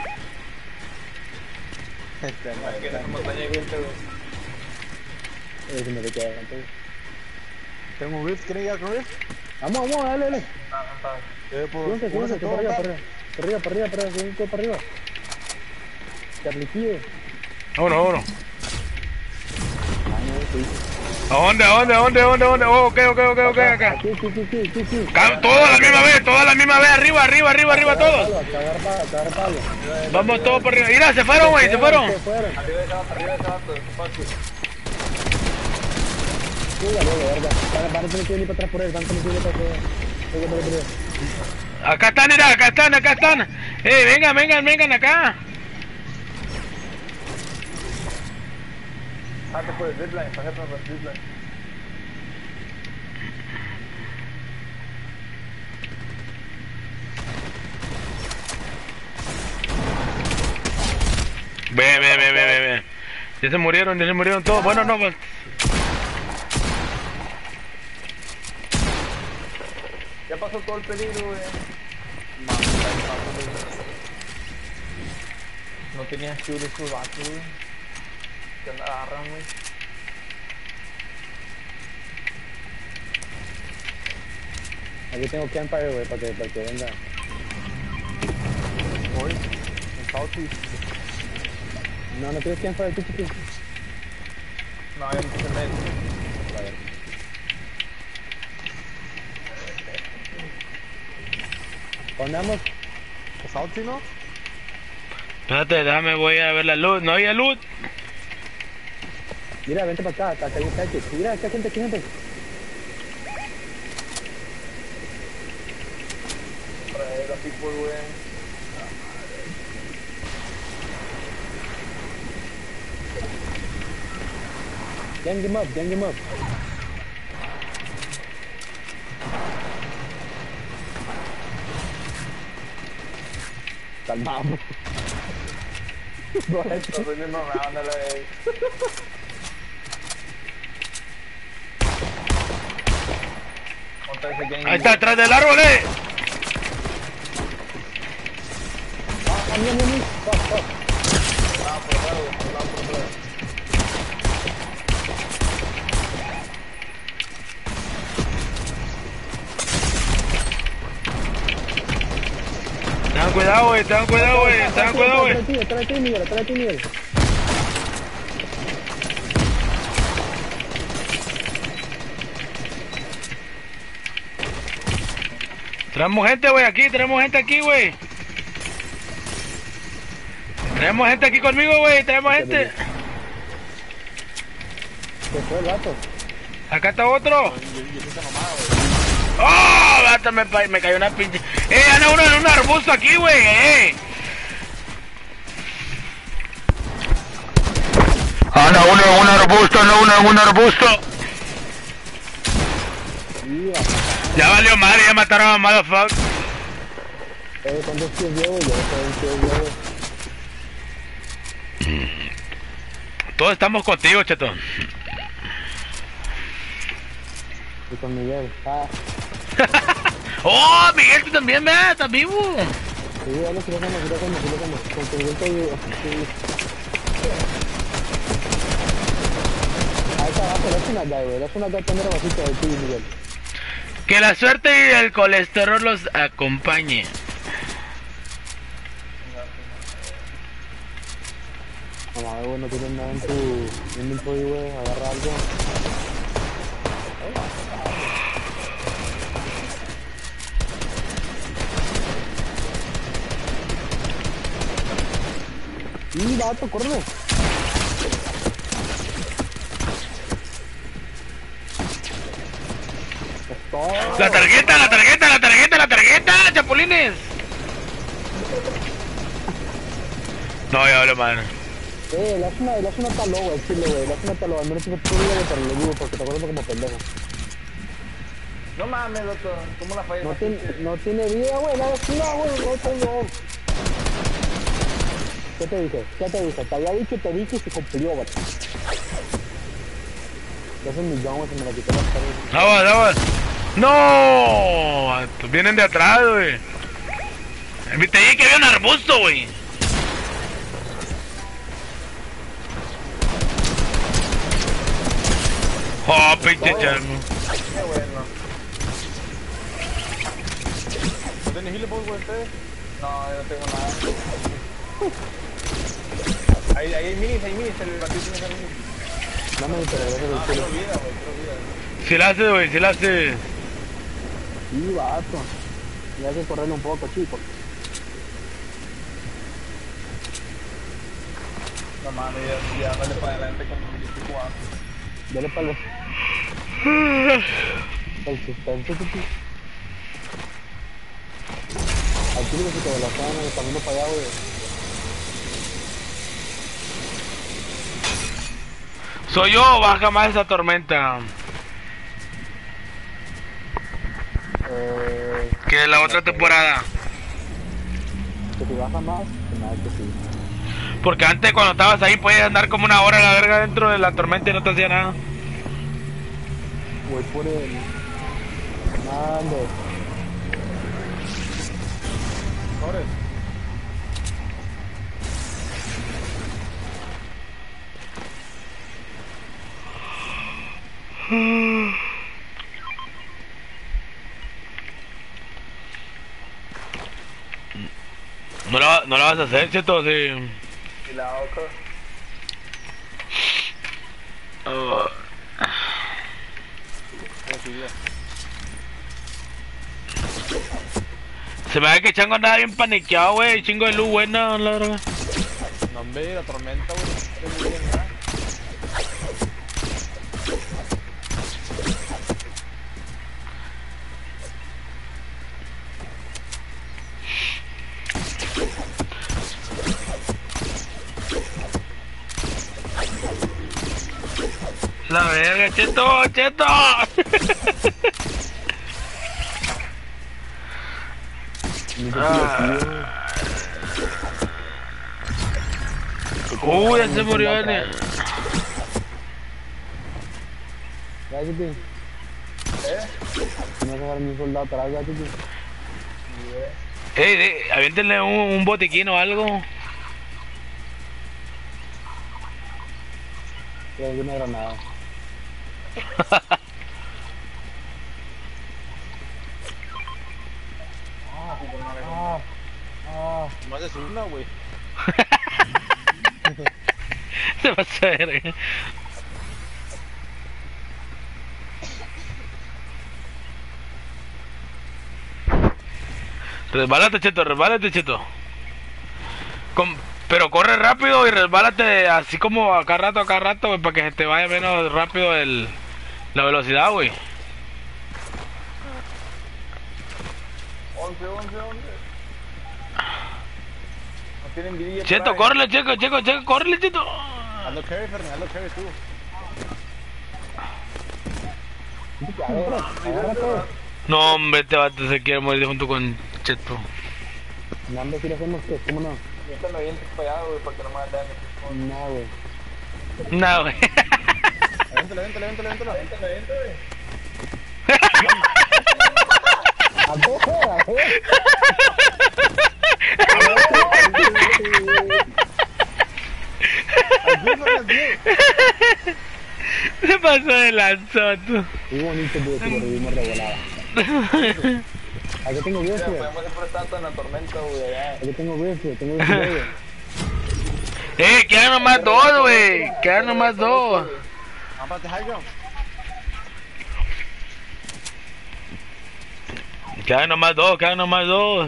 Speaker 6: Este,
Speaker 4: Aquí en esta montaña hay gente, güey.
Speaker 1: Eh, se me queda adelante, güey.
Speaker 6: tengo un rift, ¿quieren ir con rift?
Speaker 1: Vamos, vamos, dale, dale.
Speaker 4: Ah, no está.
Speaker 6: Eh, pues,
Speaker 1: Súbanse,
Speaker 6: únanse
Speaker 1: súbanse,
Speaker 6: todos,
Speaker 1: para arriba,
Speaker 6: tal.
Speaker 1: para arriba. Para arriba, para arriba, para arriba, súbanse todos para arriba. Charliquillo.
Speaker 5: Vámonos, vámonos.
Speaker 1: Ah, no, sí.
Speaker 5: ¿A dónde, a dónde, a dónde, a dónde, a dónde? Oh, ok, ok, ok, ok, acá.
Speaker 1: Aquí, aquí, aquí, aquí, aquí.
Speaker 5: Ca- Todos a la misma vez, todos a la misma vez, arriba, arriba, arriba, arriba, todos.
Speaker 1: Cagar palo, cagar palo.
Speaker 5: Vamos todos por arriba. Mira, se fueron, güey, se fueron.
Speaker 1: Se fueron.
Speaker 4: Arriba de ese vato, arriba de ese vato, fácil.
Speaker 1: Sí, ya luego, verga. Van van a tener que venir para atrás por él, van a tener que venir para atrás. Venga, venga, venga.
Speaker 5: Acá están, mira, acá están, acá están. Eh, vengan, vengan, vengan acá.
Speaker 6: Pásate por el zipline, pásate por el zipline.
Speaker 5: Ve, ve, ve, ve, ve, ve. Ya se murieron, ya se murieron todos. Bueno, no, pues.
Speaker 6: Ya pasó todo el peligro, güey. No tenías que ir esos vatos, güey. Que andan agarran, güey.
Speaker 1: Aquí tengo campfire, güey, para que, para que venga.
Speaker 6: Voy. En Southeast.
Speaker 1: No, no tienes campfire, tú, tú, tú.
Speaker 6: No, ya me puse en medio.
Speaker 1: Vale. ¿Dónde vamos?
Speaker 6: ¿En Southeast, no?
Speaker 5: Espérate, déjame, voy a ver la luz. No había luz.
Speaker 1: Mira, vente para acá, acá, acá hay un cache. Mira, acá hay gente, aquí hay gente.
Speaker 6: Para ver a people, güey.
Speaker 1: Gang him up, gang him up. Calmamos. Bro,
Speaker 6: Estoy running around a la vez. Monta ese gang.
Speaker 5: Ahí está, atrás del árbol, eh.
Speaker 1: ah, mira, mira, mira. Fuck, fuck.
Speaker 6: Ah, por el lado, por el lado, por el lado.
Speaker 5: Tengan cuidado, güey, tengan cuidado, güey, tengan cuidado, güey.
Speaker 1: Atrás de ti, atrás de ti, Miguel, atrás de ti, Miguel.
Speaker 5: Tenemos gente, güey, aquí, tenemos gente aquí, güey. Tenemos gente aquí conmigo, güey, tenemos gente.
Speaker 1: Se fue el vato.
Speaker 5: Acá está otro. ¡Oh! Vato, me, pa- me cayó una pinche. ¡Eh! Anda uno en un arbusto aquí, güey, eh. Anda uno en un arbusto, anda uno en un arbusto.
Speaker 1: Mira.
Speaker 5: Ya valió madre, ya mataron a motherfucker.
Speaker 1: Eh, ¿cuántos kills llevo? Yo no sé cuántos llevo.
Speaker 5: Todos estamos contigo, chetón.
Speaker 1: Y con Miguel. Ah,
Speaker 5: ¡Oh! Miguel, tú también, ¿verdad? ¿Estás vivo?
Speaker 1: sí, dale, sí lo hacemos, sí lo hacemos, sí lo hacemos. Con que Miguel te ayude. Sí. Ahí está abajo, le hace una guy, güey. Le hace una guy primero bajito de ti, Miguel.
Speaker 5: Que la suerte y el colesterol los acompañe.
Speaker 1: Mamá, güey, no tienes nada en tu inventory, güey. Agarra algo. ¡Y vato, córrele!
Speaker 5: La tarjeta, la tarjeta, la tarjeta, la tarjeta, chapulines. No, ya vale madre.
Speaker 1: Eh, le hace una, le hace una taló, güey, chile, güey. Le hace una taló. Al menos tiene tu vida, pero lo digo porque te acuerdas como pendejo.
Speaker 6: No mames, loco. ¿Cómo la falla?
Speaker 1: No tiene, no tiene vida, güey. Le hace una, güey. No tengo. ¿Qué te dije? ¿Qué te dije? Te había dicho, te dije y se cumplió, güey. Ya es un millón, güey, se me la quitó la cara.
Speaker 5: Agua, agua. No, pues vienen de atrás, güey. Te dije que había un arbusto, güey. Oh, pinche charmo.
Speaker 6: Qué bueno. ¿No tienen healables, güey, ustedes? No, yo no tengo nada. Ahí, ahí hay minis, hay minis. El ratito tiene que haber minis.
Speaker 1: Dame mi cerebro,
Speaker 6: Ah,
Speaker 1: güey.
Speaker 6: pero olvida, güey, pero olvida.
Speaker 5: Si la hace, güey, si la hace.
Speaker 1: Sí, vato. Y hay que correrle un poco, chico.
Speaker 6: No mames, ya, ya dale para adelante con mi tipo A.
Speaker 1: Dale para los... el suspenso, chico. Dile que se te la están en el camino para allá, güey.
Speaker 5: Soy yo o baja más esa tormenta
Speaker 1: Eh,
Speaker 5: que la otra temporada.
Speaker 1: que si baja más, que nada que sí.
Speaker 5: Porque antes cuando estabas ahí podías andar como una hora a la verga dentro de la tormenta y no te hacía nada.
Speaker 1: Voy por el... Mando.
Speaker 6: Sobres.
Speaker 5: No la, no la vas a hacer, ¿cierto? Sí.
Speaker 4: Y la otra.
Speaker 5: Oh. Se me ve que Chango andaba bien paniqueado, wey. Chingo de luz buena, la verdad.
Speaker 6: No, hombre, la tormenta, güey. Estoy muy bien, ¿verdad?
Speaker 5: La verga, cheto, cheto. Ah. Uy, ya se murió el...
Speaker 1: Ya, Chupi.
Speaker 4: ¿Eh?
Speaker 1: No vas a dejar mi soldado atrás, ya, Chupi.
Speaker 5: Ey, ey, aviéntenle un, un botiquín o algo.
Speaker 1: Creo que una granada. Ah, ah.
Speaker 6: No haces una, güey.
Speaker 5: Se pasa de verga. Resbálate, cheto, resbálate, cheto. Con- pero corre rápido y resbálate así como acá rato, acá rato, güey, para que se te vaya menos rápido el, la velocidad, güey.
Speaker 4: once, once, once. No tienen vidilla.
Speaker 5: Cheto, córrele, checo, checo, checo, córrele, cheto.
Speaker 6: Hazlo carry, Fermi, hazlo carry tú.
Speaker 1: Chupi, a ver, agárrate.
Speaker 5: No, hombre, este vato se quiere morir junto con Cheto.
Speaker 1: No, hombre, si le hacemos que, ¿cómo no?
Speaker 4: Ahorita me avientes para allá, güey, para que no me hagan daño.
Speaker 1: No, güey.
Speaker 5: No, güey.
Speaker 6: Avéntale, avéntale, avéntale, avéntale.
Speaker 4: Aviéntame, aviéntame.
Speaker 1: A ver, a ver.
Speaker 5: Se pasó de lanzón, tú.
Speaker 1: Qué bonito, güey, que lo revivimos de volada. Aquí tengo
Speaker 4: Mira,
Speaker 1: wifi,
Speaker 4: podemos siempre estar en la tormenta, güey, allá.
Speaker 1: aquí tengo wifi, tengo wifi, güey.
Speaker 5: Eh, quedan nomás dos, güey. Quedan nomás dos.
Speaker 6: Aparte, high ground.
Speaker 5: Quedan nomás dos, quedan nomás dos.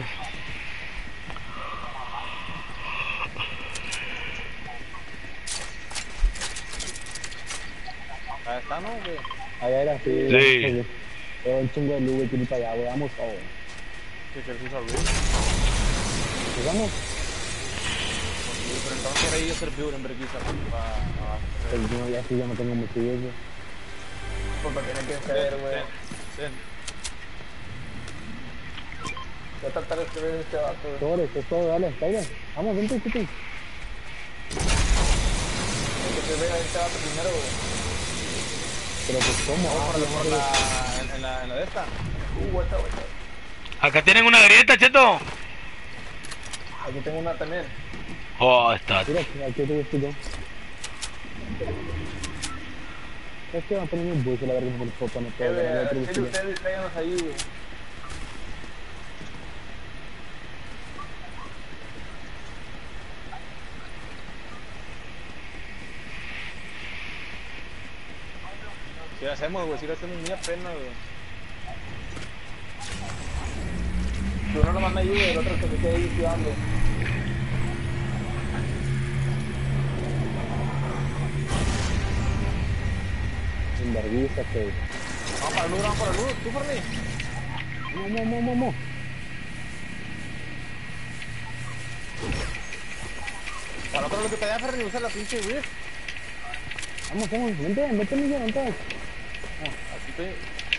Speaker 6: Ahí está, ¿no, güey?
Speaker 1: Allá era así.
Speaker 5: Sí.
Speaker 1: Era un chingo de luz, güey, que ni para allá, güey, vamos todo.
Speaker 6: Que que el usa Rick.
Speaker 1: ¿Llegamos?
Speaker 6: Pero entonces por ahí yo serví un vergüenza para...
Speaker 1: Pero yo ya sí, ya no tengo motivos, güey.
Speaker 4: Porque tiene que ser, güey. Voy a tratar de escribir este vato, güey.
Speaker 1: Sobres, es todo, dale, caiga. Vamos, vente, Chupi.
Speaker 4: Hay que escribir a este vato primero, güey.
Speaker 1: Pero pues, ¿cómo?
Speaker 6: Vamos
Speaker 1: Ah,
Speaker 6: por la, por
Speaker 1: no,
Speaker 6: la, en, en la, en la de esta.
Speaker 4: Uh, vuelta, vuelta.
Speaker 5: Acá tienen una grieta, Cheto.
Speaker 4: Aquí tengo una también.
Speaker 5: Oh, está.
Speaker 1: mira, aquí te estoy yo. Es que van a poner un bus, la verga, por el foto, no
Speaker 4: Eh,
Speaker 1: puedo
Speaker 4: güey,
Speaker 1: ver,
Speaker 4: a
Speaker 1: otro
Speaker 4: ver,
Speaker 1: bus,
Speaker 4: si ustedes tráiganos ahí, güey.
Speaker 6: Si lo hacemos, güey, si lo hacemos muy apenas, güey.
Speaker 4: Si uno nomás me ayuda y el otro que se quede ahí cuidando.
Speaker 1: sin vergüenza, que...
Speaker 6: Vamos para la luz, vamos para la luz. ¿Tú por mí?
Speaker 1: Vamos, vamos, vamos.
Speaker 2: Para otro lo que te da Ferry, usa la pinche Rift.
Speaker 1: Vamos, vamos, vente, vente, Miguel, vente.
Speaker 2: Así te...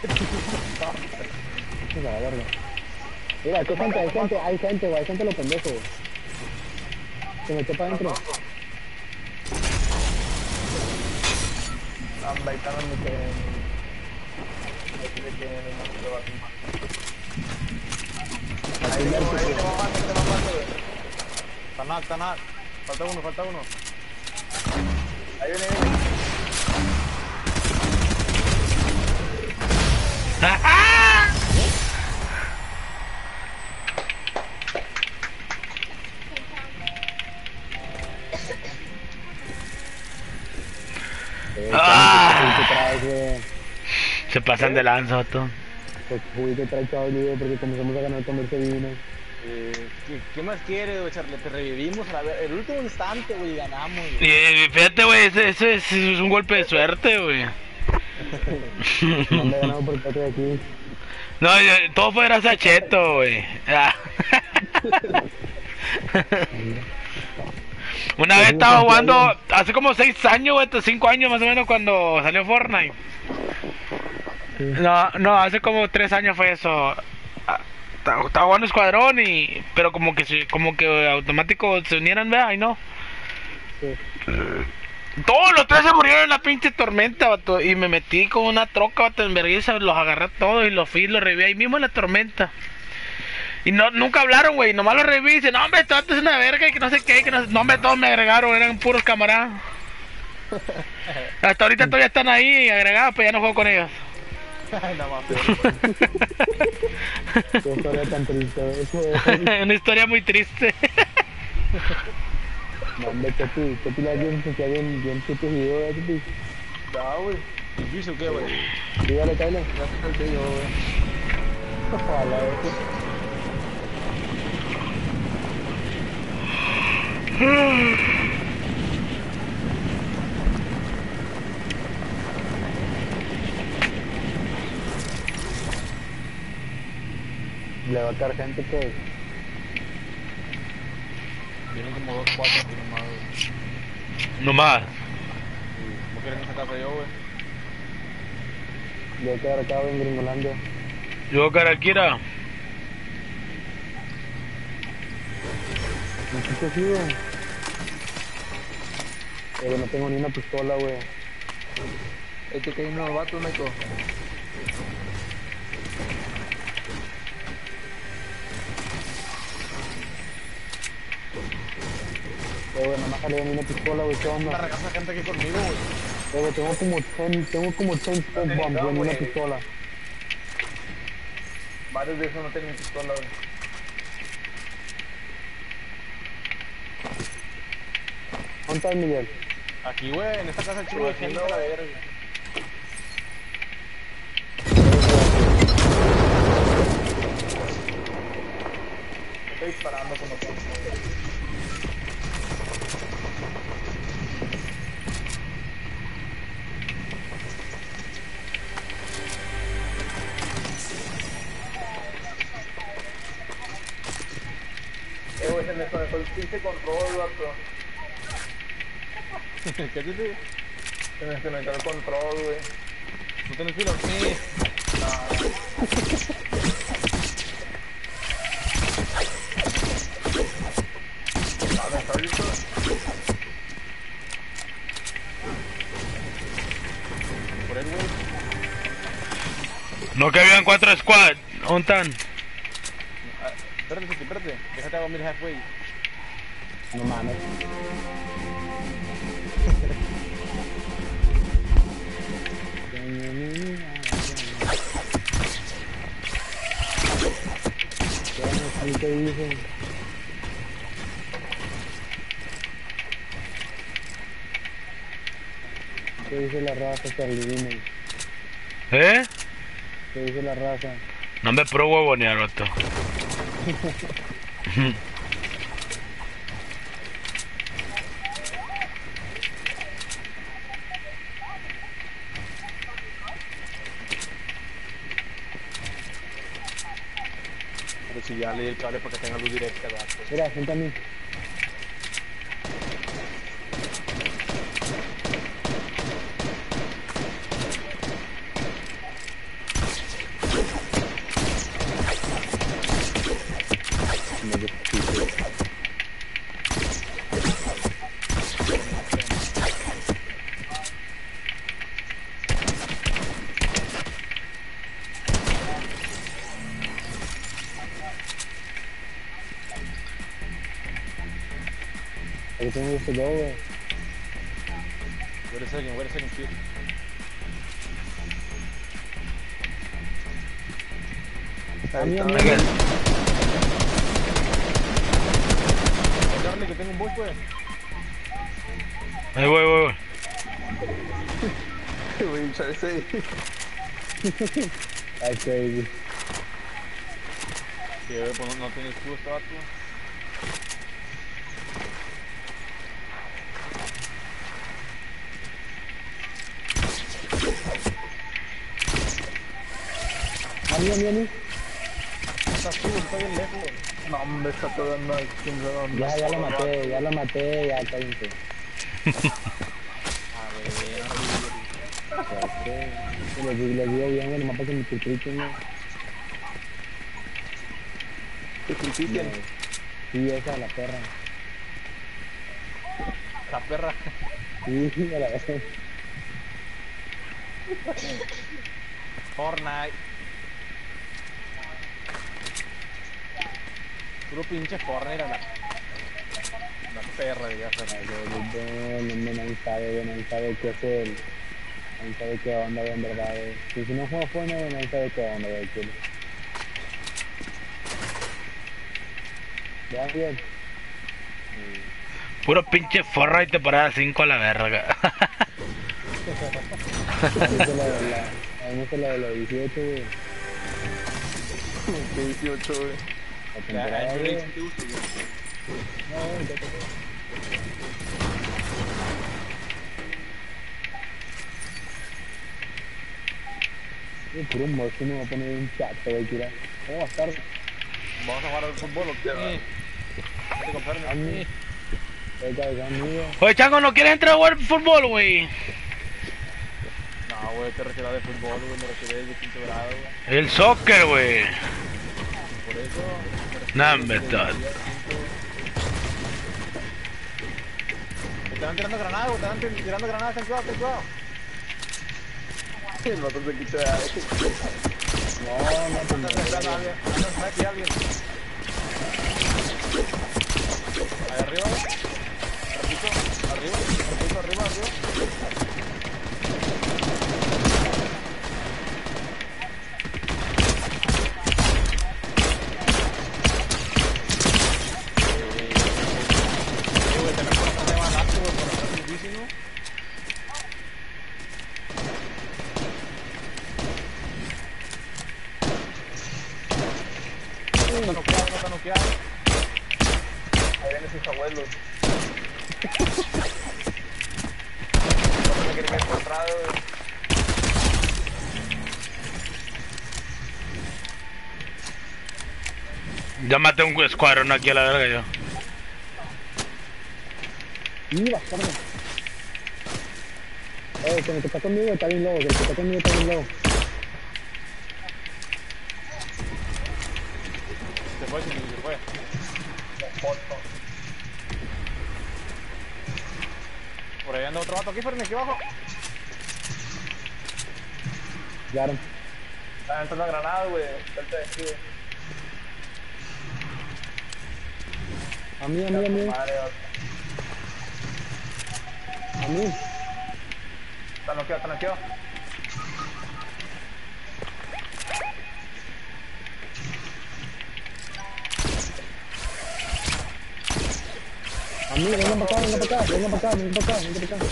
Speaker 1: Pues a la verga. Mira, hay gente, hay gente, hay gente, güey, hay gente lo pendejo, güey. Se metió para adentro.
Speaker 4: Anda, ahí están donde quieren. Ahí se quieren, no se lo va a tomar. Ahí te va bajando, ahí te va bajando, güey.
Speaker 2: Está nada, está nada. Falta uno, falta uno.
Speaker 4: Ahí viene, viene.
Speaker 5: Ah.
Speaker 1: ¿Qué traes, güey?
Speaker 5: Se pasan de lanza, vato.
Speaker 1: Pues juguito trae Charlie, güey, porque comenzamos a ganar comerse vino.
Speaker 2: Eh, ¿qué, ¿Qué más quieres, güey, Charlie? Te revivimos a la ver... El último instante, güey, y ganamos,
Speaker 5: Y,
Speaker 2: güey.
Speaker 5: y fíjate, güey, ese, ese, ese es un golpe de suerte, güey.
Speaker 1: No me he ganado por parte de aquí.
Speaker 5: No, yo- todo fue gracias a Cheto, güey. Ah. Una vez estaba jugando, hace como seis años, güey, cinco años más o menos, cuando salió Fortnite. No, no, hace como tres años fue eso. Ah, Estaba estaba jugando escuadrón y... Pero como que se- como que automático se unieran, ¿verdad? Y no.
Speaker 1: Sí.
Speaker 5: Todos los tres se murieron en la pinche tormenta, vato. Y me metí con una troca, vato, en vergüenza, los agarré todos y los fui y los reví ahí mismo en la tormenta. Y no, nunca hablaron, güey, nomás los reví y dicen, no, hombre, esto es una verga y que no sé qué, que no, no, hombre, todos me agregaron, eran puros camaradas. Hasta ahorita todavía están ahí agregados, pero ya no juego con ellos.
Speaker 2: Ay, nada más, pero...
Speaker 1: Qué historia tan triste, güey. Eso es.
Speaker 5: Una historia muy triste.
Speaker 1: No, hombre, que tú, que tú la bien, que sea bien, bien protegido, güey, que tú.
Speaker 2: Ya, güey. ¿Difícil o qué, güey?
Speaker 1: Dígale, Tyler.
Speaker 2: Gracias al tío, güey.
Speaker 1: Ojalá, güey. Le va a caer gente que...
Speaker 2: Vienen como dos, cuatro aquí nomás, güey.
Speaker 5: Nomás.
Speaker 2: ¿Cómo quieren esa casa yo, güey?
Speaker 1: Le va a quedar acá en Gringolandia.
Speaker 5: Yo, Karakira.
Speaker 1: ¿Me quito así, güey? Pero no tengo ni una pistola, güey.
Speaker 4: Este que hay unos vatos, meco.
Speaker 1: Eh, güey, nada más salió ni una pistola, güey, ¿qué
Speaker 2: Una
Speaker 1: onda?
Speaker 2: regaza gente aquí conmigo, güey.
Speaker 1: Eh, güey, tengo como ten, tengo como ten pump bombs, güey, ni una pistola.
Speaker 4: Varios de esos no tienen pistola, güey.
Speaker 1: ¿Dónde estás, Miguel?
Speaker 2: Aquí, güey, en esta casa hay chulo de gente a la verga.
Speaker 4: Estoy disparando como tonto, güey. Eh, güey, se me conectó el pinche control, vato.
Speaker 2: ¿Qué dices?
Speaker 4: Se me desconectó el control, güey.
Speaker 2: ¿No tienes pila? Sí.
Speaker 4: A ver, ¿está listo?
Speaker 2: Por él, güey.
Speaker 5: No que habían cuatro squad. ¿Dónde están?
Speaker 2: Ah, espérate, Suki, espérate. Déjate hago mil halfway.
Speaker 1: No mames. ¿Qué te dicen? ¿Qué dice la raza, Charlie? Dime.
Speaker 5: ¿Eh?
Speaker 1: ¿Qué dice la raza?
Speaker 5: No me pro huevonear, vato.
Speaker 2: Pero si ya leí el cable para que tenga luz directa, vato.
Speaker 1: Mira, gente a mí. Aquí tengo estos dos, güey.
Speaker 2: Wait a second, wait a second, kid.
Speaker 1: A mí, a mí,
Speaker 5: I guess.
Speaker 2: Darle que tengo un bus, pues.
Speaker 5: Ahí voy, voy, voy.
Speaker 4: Güey, Charce.
Speaker 1: That's crazy.
Speaker 2: Que pues no, no tiene escudo este vato.
Speaker 1: A mí, a mí, a mí.
Speaker 2: Está escudo, está bien lejos.
Speaker 4: No, hombre, está todo dando quién sabe dónde.
Speaker 1: Ya, ya lo maté, ya lo maté, ya cállense.
Speaker 2: A ver,
Speaker 1: Ya sé. Les, les digo bien, güey, nomás para que me tripliquen, güey.
Speaker 4: Que critiquen.
Speaker 1: Sí, esa es la perra.
Speaker 2: la perra.
Speaker 1: Sí, a la vez.
Speaker 2: Fortnite. Puro pinche Fortnite a la... La perra, digas.
Speaker 1: No, no, no, nadie sabe, güey, nadie sabe qué es el... Nadie sabe qué onda, güey, en verdad, güey. Si, si no juega Fortnite, güey, nadie sabe qué onda, güey, chile. Ya, bien.
Speaker 5: Puro pinche forra y te paras a cinco a la verga.
Speaker 1: A mí se la de la... A mí se la de la dieciocho, güey.
Speaker 4: Que dieciocho, güey.
Speaker 1: La temporada, güey.
Speaker 2: te gusta, güey.
Speaker 1: No, güey, ya te Sí, puro monstruo me va a poner un chato, güey, tira. ¿Cómo va a estar?
Speaker 2: Vamos a jugar al fútbol, ¿o qué? Vete a comprarme.
Speaker 1: A mí. Oiga, oiga, amigo.
Speaker 5: Oye, Chango, ¿no quieres entrar a jugar fútbol, güey?
Speaker 2: No, güey, te retiré de fútbol, güey, me retiré de quinto grado, güey.
Speaker 5: El soccer, güey.
Speaker 2: Por eso...
Speaker 5: Nah, hombre, todo.
Speaker 2: Me están tirando granadas, güey, están tirando granadas, ten cuidado, ten cuidado.
Speaker 4: El vato se quita de ahí.
Speaker 1: No, no, pues no.
Speaker 2: Están tirando a alguien, están aquí a alguien. Ahí arriba, güey. Repito, arriba, repito, arriba, arriba. Eh, güey, te me cortas de más rápido, güey, por estar lindísimo. No está noqueado, no está noqueado.
Speaker 4: Ahí vienen sus abuelos. No me quieren encontrado, güey.
Speaker 5: Ya maté un escuadrón aquí a la verga yo.
Speaker 1: Y bastardo. Eh, que el que está conmigo está bien lobo, que el que está conmigo está bien lobo.
Speaker 2: Se fue, se fue, se fue. Por ahí anda otro vato aquí, Fermi, aquí abajo.
Speaker 1: Claro.
Speaker 4: Están entrando granadas, güey. Suelta de aquí, güey.
Speaker 1: A mí, a mí, a mí.
Speaker 4: Madre, vato.
Speaker 1: A mí.
Speaker 4: Está noqueado, está noqueado.
Speaker 1: A mí, vengan para acá, vengan para acá, vengan para acá, vengan para acá, vengan para acá.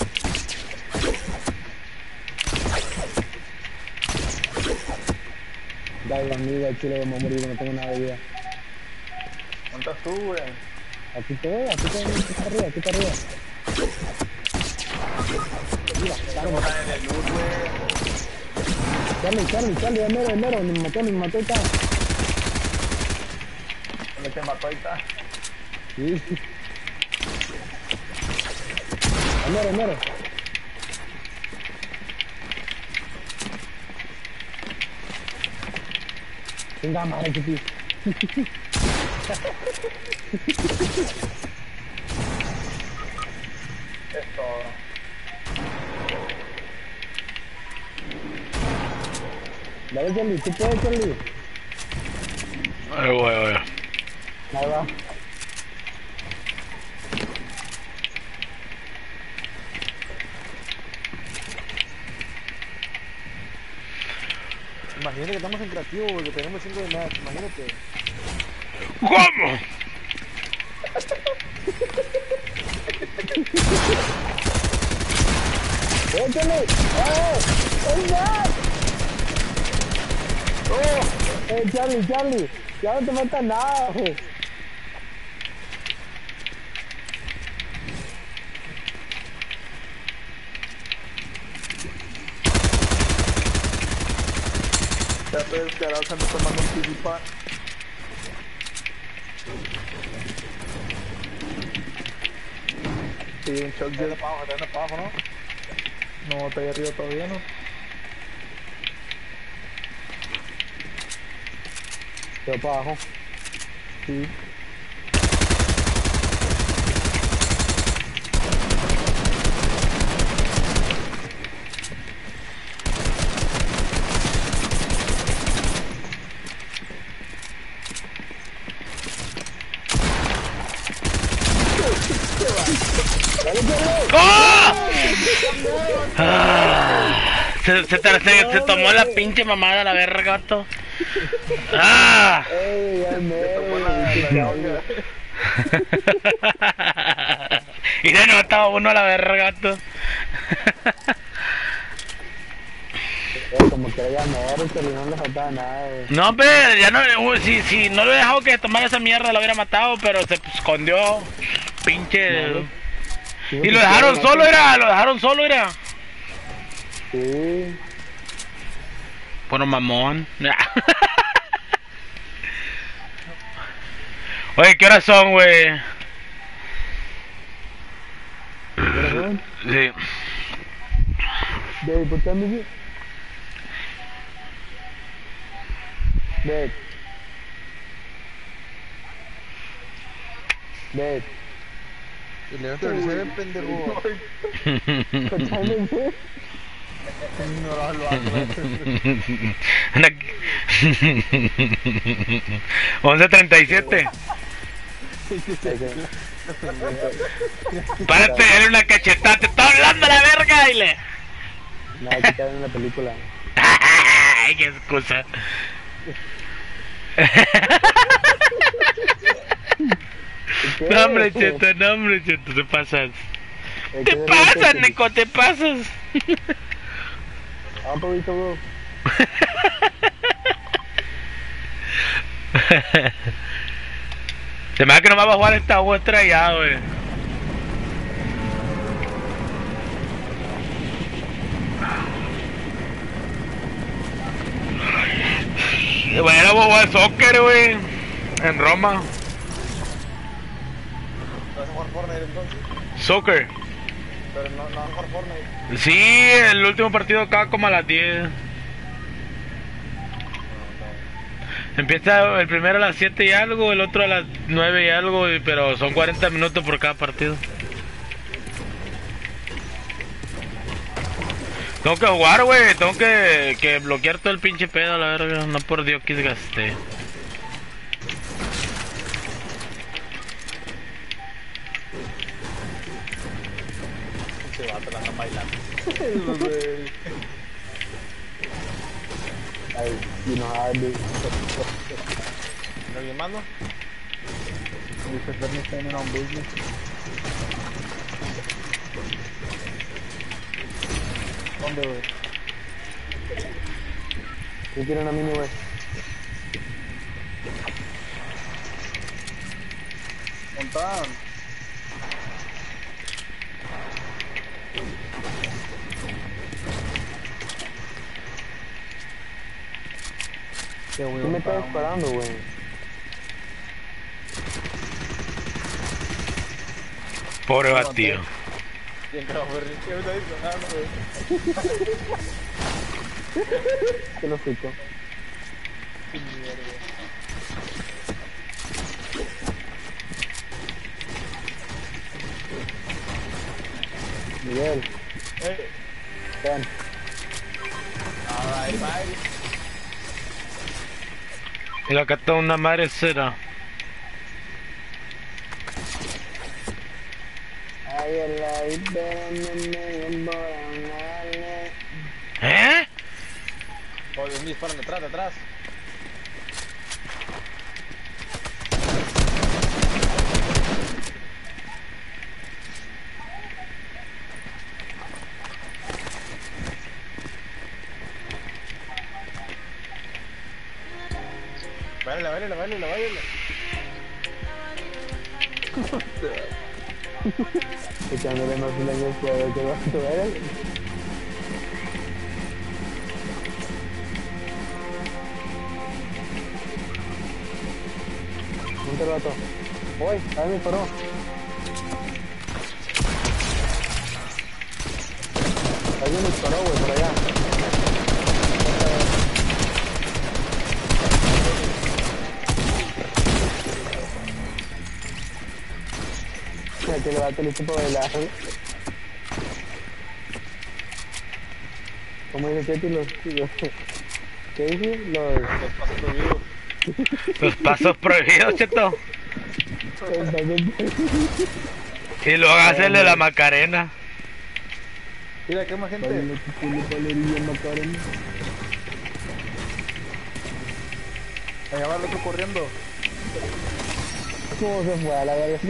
Speaker 1: Dale, amigo, al chile vamos a morir, no tengo nada de vida.
Speaker 4: ¿Dónde estás tú, güey?
Speaker 1: Aquí estoy, aquí estoy, aquí está arriba, aquí está arriba.
Speaker 4: Estamos en el luz, güey.
Speaker 1: Charlie, Charlie, Charlie, de mero, de mero, me mató, me mató y está.
Speaker 4: ¿Dónde te mató ahí está?
Speaker 1: Sí. De mero, de mero. Venga, madre, que sí.
Speaker 4: Es todo.
Speaker 1: Dale, Charlie, tú puedes, Charlie.
Speaker 5: Ahí voy, voy.
Speaker 1: Ahí va.
Speaker 6: Imagínate que estamos en creativo, güey, que tenemos cinco de match, imagínate.
Speaker 5: ¿Cómo?
Speaker 1: ¡Échale! ¡Oh! ¡Es más! ¡Oh! ¡Eh, Charlie, Charlie! Ya no te falta nada, güey.
Speaker 4: Ya estoy descarado, se anda tomando un P G pan. Sí, un shock
Speaker 6: Está
Speaker 4: jet.
Speaker 6: para abajo, está para abajo, ¿no?
Speaker 4: No, está ahí arriba todavía, ¿no?
Speaker 1: Quedó para abajo.
Speaker 4: Sí.
Speaker 5: ¡Oh! Ah, se, se, se, se, se tomó la pinche mamada la verga, gato. ¡Ah!
Speaker 1: ¡Ey, ya mero, güey!
Speaker 5: Y de nuevo estaba uno a la verga, gato.
Speaker 1: Eh, como que era mero, que no le faltaba nada, güey.
Speaker 5: No, pero ya no, uh, si, si no lo he dejado que tomara esa mierda lo hubiera matado, pero se escondió, pinche. Y lo dejaron solo, era, lo dejaron solo, era.
Speaker 1: Sí.
Speaker 5: Bueno, mamón. Oye, ¿qué horas son, güey?
Speaker 1: ¿Perdón?
Speaker 5: Sí.
Speaker 1: Babe, ¿por qué andas así? Babe. Babe.
Speaker 6: Y le te dice, pendejo.
Speaker 1: ¿Escuchando en qué?
Speaker 6: No lo lo hago.
Speaker 5: once treinta y siete. Párate, dale una cachetada, te está hablando la verga, dile.
Speaker 1: No, hay que estar en la película.
Speaker 5: Ay, qué excusa.
Speaker 1: ¿Qué?
Speaker 5: No, hombre, cheto, no, hombre, cheto, te pasas.
Speaker 1: Hay
Speaker 5: Te
Speaker 1: que ver
Speaker 5: pasas,
Speaker 1: el-
Speaker 5: Nico, te pasas.
Speaker 1: Ah, poquito, bro.
Speaker 5: Se me da que no me va a jugar esta vuestra ya, güey. Bueno, vamos a jugar soccer, güey. En Roma.
Speaker 6: ¿Vas a jugar Fortnite entonces?
Speaker 5: Soccer.
Speaker 6: Pero no, no vas a jugar Fortnite.
Speaker 5: Sí, el último partido acaba como a las diez. Empieza el primero a las siete y algo, el otro a las nueve y algo, y- pero son cuarenta minutos por cada partido. Tengo que jugar, güey, tengo que, que bloquear todo el pinche pedo, la verga, no por Dios que gasté.
Speaker 6: Se va, te la andan bailando.
Speaker 1: Ay, you know how I do.
Speaker 6: ¿Alguien más, no?
Speaker 1: Dice Fernie standing on business.
Speaker 6: ¿Dónde, güey?
Speaker 1: ¿Qué quieren a mí, güey?
Speaker 6: Montan.
Speaker 1: ¿Qué me estás disparando, güey?
Speaker 5: Pobre batido.
Speaker 6: Bien que va a ver, ¿qué me está disparando, güey?
Speaker 1: ¿Qué lo explico?
Speaker 6: Qué mierda.
Speaker 1: Miguel,
Speaker 6: Eh,
Speaker 1: ven.
Speaker 6: alright, bye.
Speaker 5: Y acá está una madre cera.
Speaker 1: Ay, el ay, ven, ven, ven, ven, ven,
Speaker 5: ¿Eh?
Speaker 2: Joder, me disparan detrás, detrás. Váyale, váyale, váyale, váyale.
Speaker 1: Echándole más leña que a ver qué va a ver. Un rato. Uy, ahí me paró. Alguien me disparó, güey, por allá. Que le va a tener tiempo de bailar. ¿Cómo dice Ketty? Los, los, ¿qué dice? Los...
Speaker 2: Los pasos prohibidos.
Speaker 5: Los pasos prohibidos, cheto. Y luego hacerle la Macarena.
Speaker 2: Mira, ¿qué más gente? Allá va el otro corriendo.
Speaker 1: ¿Cómo se fue a la verga?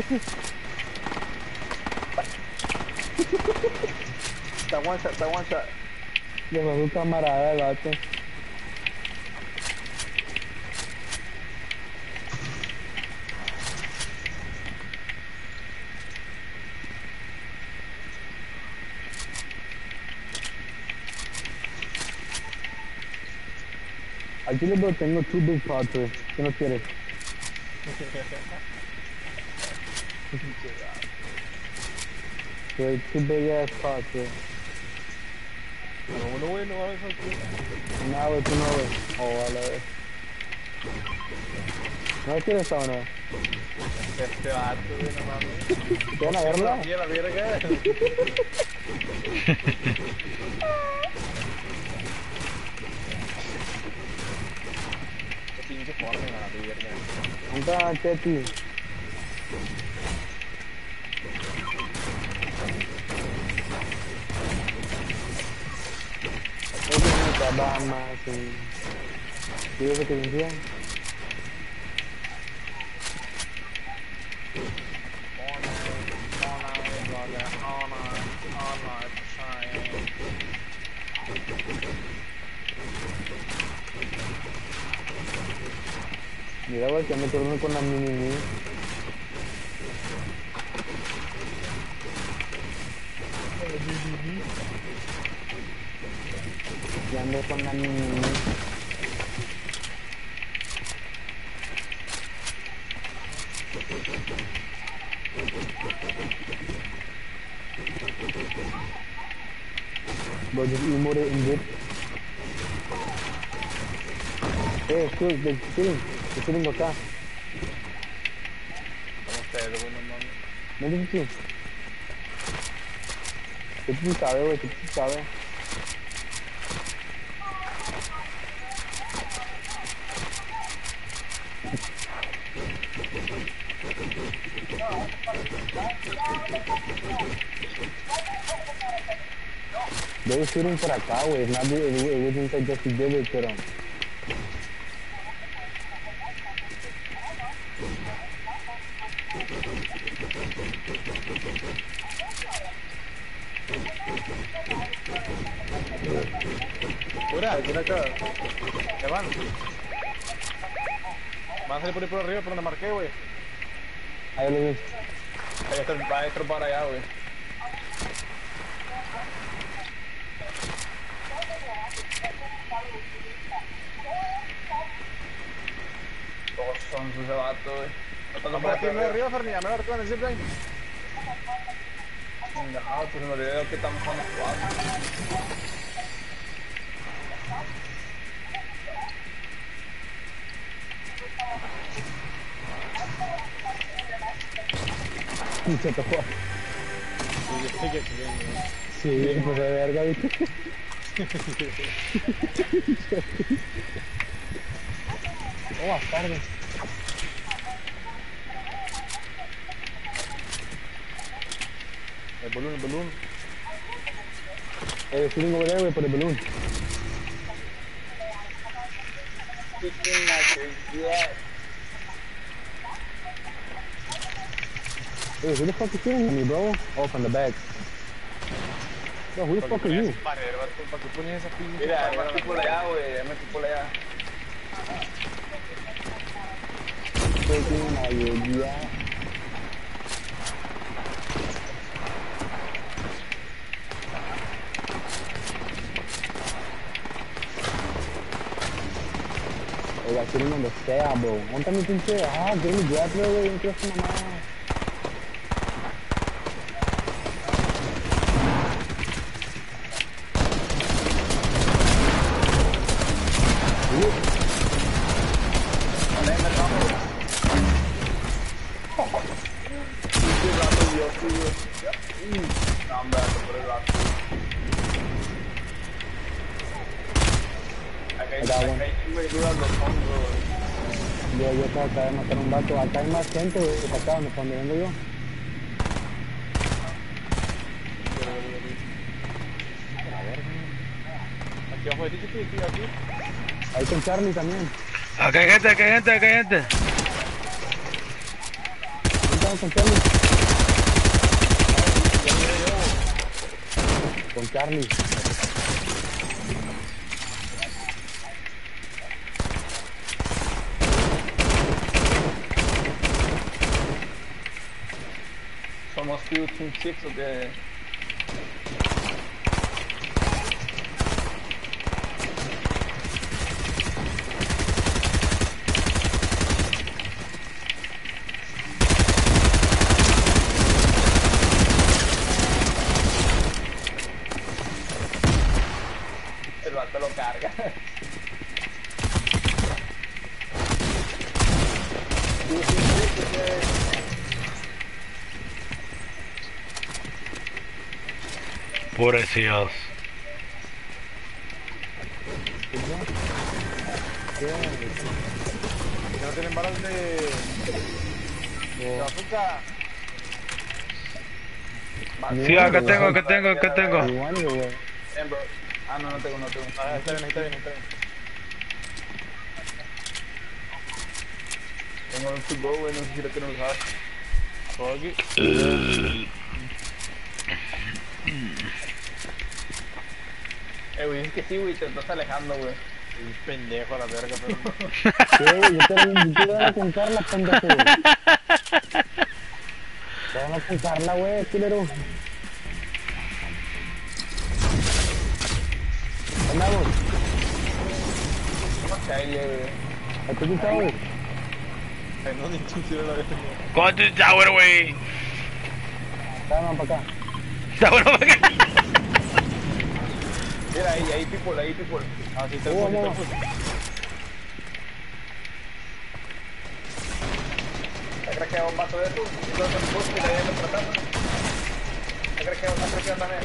Speaker 2: Está one shot, está one shot.
Speaker 1: Le fue a su camarada el vato. Aquí le veo, tengo two big pots, güey. ¿Qué no quieres? Güey, two big ass pots, güey.
Speaker 2: Pero uno, güey, no va a ver eso aquí.
Speaker 1: No, güey, tú no, güey. Oh, a la vez. ¿No quieres esta o no?
Speaker 2: Este vato, güey, no mames.
Speaker 1: ¿Te van a verla?
Speaker 2: Aquí a la verga. Qué pinche forma, la verga.
Speaker 1: ¿Dónde está Ketty? Bama, sí. ¿Sí ves que decía? Mira, güey, que me torno con la mini mini. Ya ando con la mini mini. Voy a emote it in dip. Eh, estoy, estoy, estoy acá.
Speaker 2: Como ustedes, güey, no mames.
Speaker 1: Vente, sí. ¿Qué tú sabes, güey? ¿Qué tú sabes? They were shooting por acá, güey. Not it, it, it wasn't like just he did it, pero.
Speaker 2: Fuera, quién acá. ¿Qué van? Van a salir por ahí por arriba, por donde marqué, güey.
Speaker 1: Ahí lo ves.
Speaker 2: Ahí está el maestro para allá, güey. Todos son sus vatos, güey. No, por aquí, me arriba, Ferni, me lo arriba en el zipline. No, pues me olvidé de lo que estamos jugando cuatro.
Speaker 1: Y se tocó.
Speaker 2: Sí, que sí, güey.
Speaker 1: Sí, pues de verga, ¿viste? Oh, más tarde.
Speaker 2: El balón, el balón.
Speaker 1: Eh, shooting over there, güey, por el balloon.
Speaker 4: kicking like a jet.
Speaker 1: Hey, who the fuck is shooting at me, bro? Oh, from the back. Bro, who the fuck are you?
Speaker 6: ¿Para qué pones esa pinche
Speaker 4: Mira, hay
Speaker 6: barrera?
Speaker 4: más people allá, güey. Hay más people allá.
Speaker 1: Fucking ayuda. Oiga, quiero donde sea, bro. Monta mi pinche. Ah, quiero mi grappler, güey. No quiero esa mamada.
Speaker 4: Pinche rato yo, sí, güey. No, hombre, por el rato. Acá hay,
Speaker 1: Acá,
Speaker 4: acá
Speaker 1: bueno.
Speaker 4: hay, güey, dudas los hongos.
Speaker 1: Yo, yo acabo de matar a un vato. Acá hay más gente, güey. Acá, donde, donde vengo yo.
Speaker 6: Aquí abajo de ti, chiqui, aquí, aquí.
Speaker 1: Ahí con Charlie también.
Speaker 5: Acá hay gente, acá hay gente, acá hay gente.
Speaker 1: ¿Dónde estamos con Charlie? Con Charlie.
Speaker 4: Somos Team Team Six o qué. El vato lo carga. Team Six o qué.
Speaker 5: Pobrecillos.
Speaker 6: ¿Que no tienen balas de... de bazooka?
Speaker 5: Sí, acá tengo, acá tengo, acá tengo.
Speaker 1: Igual, güey.
Speaker 4: Bien, bro. Ah, no, no tengo, no tengo.
Speaker 6: Ah, está bien, está bien, está bien.
Speaker 4: Tengo un to go, güey, no sé si lo quiero usar.
Speaker 6: Todo aquí.
Speaker 4: Eh, güey, es que sí, güey, te estás alejando, güey.
Speaker 6: Un pendejo a la verga, pero...
Speaker 1: Sí, güey, yo te yo te voy a apuntar la pendejo, güey. Te van a apuntarla, güey, culero. Andamos.
Speaker 4: ¿Cómo caerle, güey?
Speaker 1: Aquí tú sabes.
Speaker 6: Ay, no, ni chiste la vez.
Speaker 5: Go to the tower, wey.
Speaker 1: Dame para acá.
Speaker 5: Está bueno para acá.
Speaker 4: Mira, ahí, ahí, people, ahí, people.
Speaker 6: Ah, sí, está el
Speaker 1: Oh,
Speaker 6: full, está el
Speaker 1: no.
Speaker 6: full.
Speaker 4: ¿Te crees que hay un vato de esos? Entonces, el bus que le viene tratando. ¿Te crees que hay una presión también?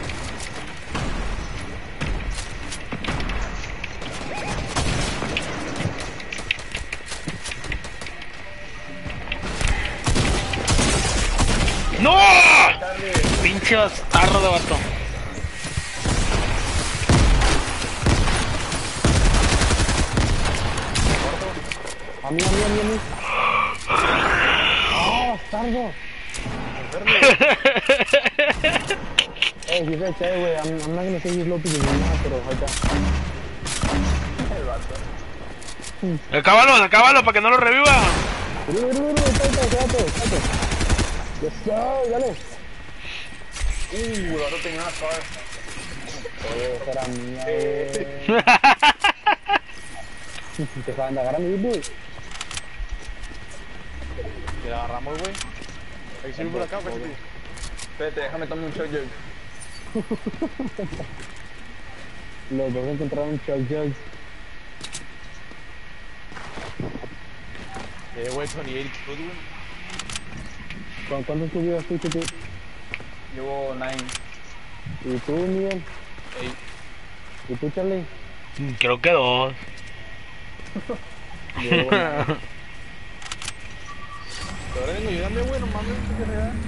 Speaker 5: ¡No!
Speaker 4: Charlie,
Speaker 5: Pinche bastardo de vato.
Speaker 1: A mí, a mí, a mí, a mí. ¡Ah, bastardo! Hey, he's right there, güey. I'm, I'm not gonna say he's low because he's not, pero ahí está.
Speaker 4: el vato.
Speaker 5: Acábalo, acábalo para que no lo reviva.
Speaker 1: Vení, vení, vení, espérate, espérate, espérate. Yes, sir, dale.
Speaker 4: Uh, el vato tenía una car.
Speaker 1: Oye, esa era mía, güey. Te acaban de agarrar a mi güey.
Speaker 6: Que la agarramos, güey. Hay que subir por acá, pues, chiqui.
Speaker 4: Espérate, déjame tomar un shot, yo.
Speaker 1: Los dos encontraron un Chuck Jugs.
Speaker 6: Eh, güey, veintiocho foot, güey.
Speaker 1: ¿Con cuántos subidas tú, tú?
Speaker 4: Llevo nine.
Speaker 1: ¿Y tú, Miguel?
Speaker 6: Ey,
Speaker 1: ¿Y tú, Charlie?
Speaker 5: Creo que dos.
Speaker 1: Yo,
Speaker 6: ahora vengo, ayúdame, güey, no mames, ¿qué te da?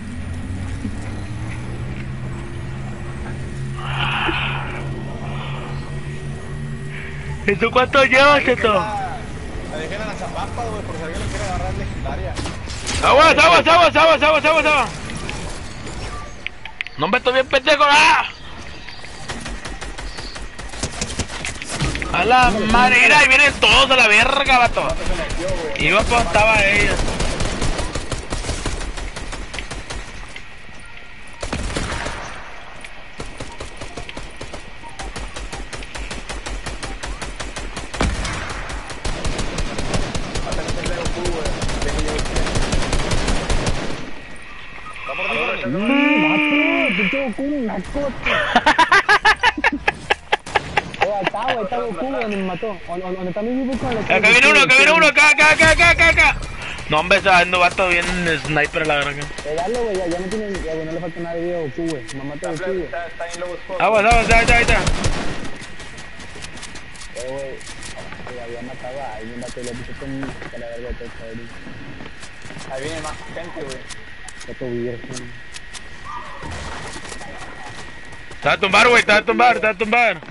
Speaker 5: ¿Y tú cuánto llevas, Cheto?
Speaker 6: dejen a las zapapas, güey, por si alguien le quiere agarrar legendaria.
Speaker 5: Aguas, aguas, aguas, aguas, aguas, aguas, aguas. No me estoy bien pendejo. ¡Ah! A la madre, mira, ahí vienen todos a la verga, vato. Iba pa' donde estaba ella.
Speaker 1: Pinche Goku, naco. Eh, está, güey, está Goku, güey, donde me mató. ¿Dónde está mi vivo con el...
Speaker 5: Acá viene uno, acá viene uno, acá, acá, acá, acá, acá, acá. No, hombre, está dando vato bien sniper a la verga.
Speaker 1: Eh, dale, güey, ya, ya no tiene... Ya, güey, no le falta nada de vida a Goku, güey. Me mató a Goku, güey.
Speaker 4: Está, está en low spot.
Speaker 5: Aguas, aguas, ahí está, ahí está.
Speaker 1: Eh, güey, eh, había matado a alguien, vato, y le puse con la verga de todo, cabrón.
Speaker 4: Ahí viene más gente, güey.
Speaker 1: Vato virgen.
Speaker 5: Te va a tumbar, güey, te va a tumbar, te va a tumbar.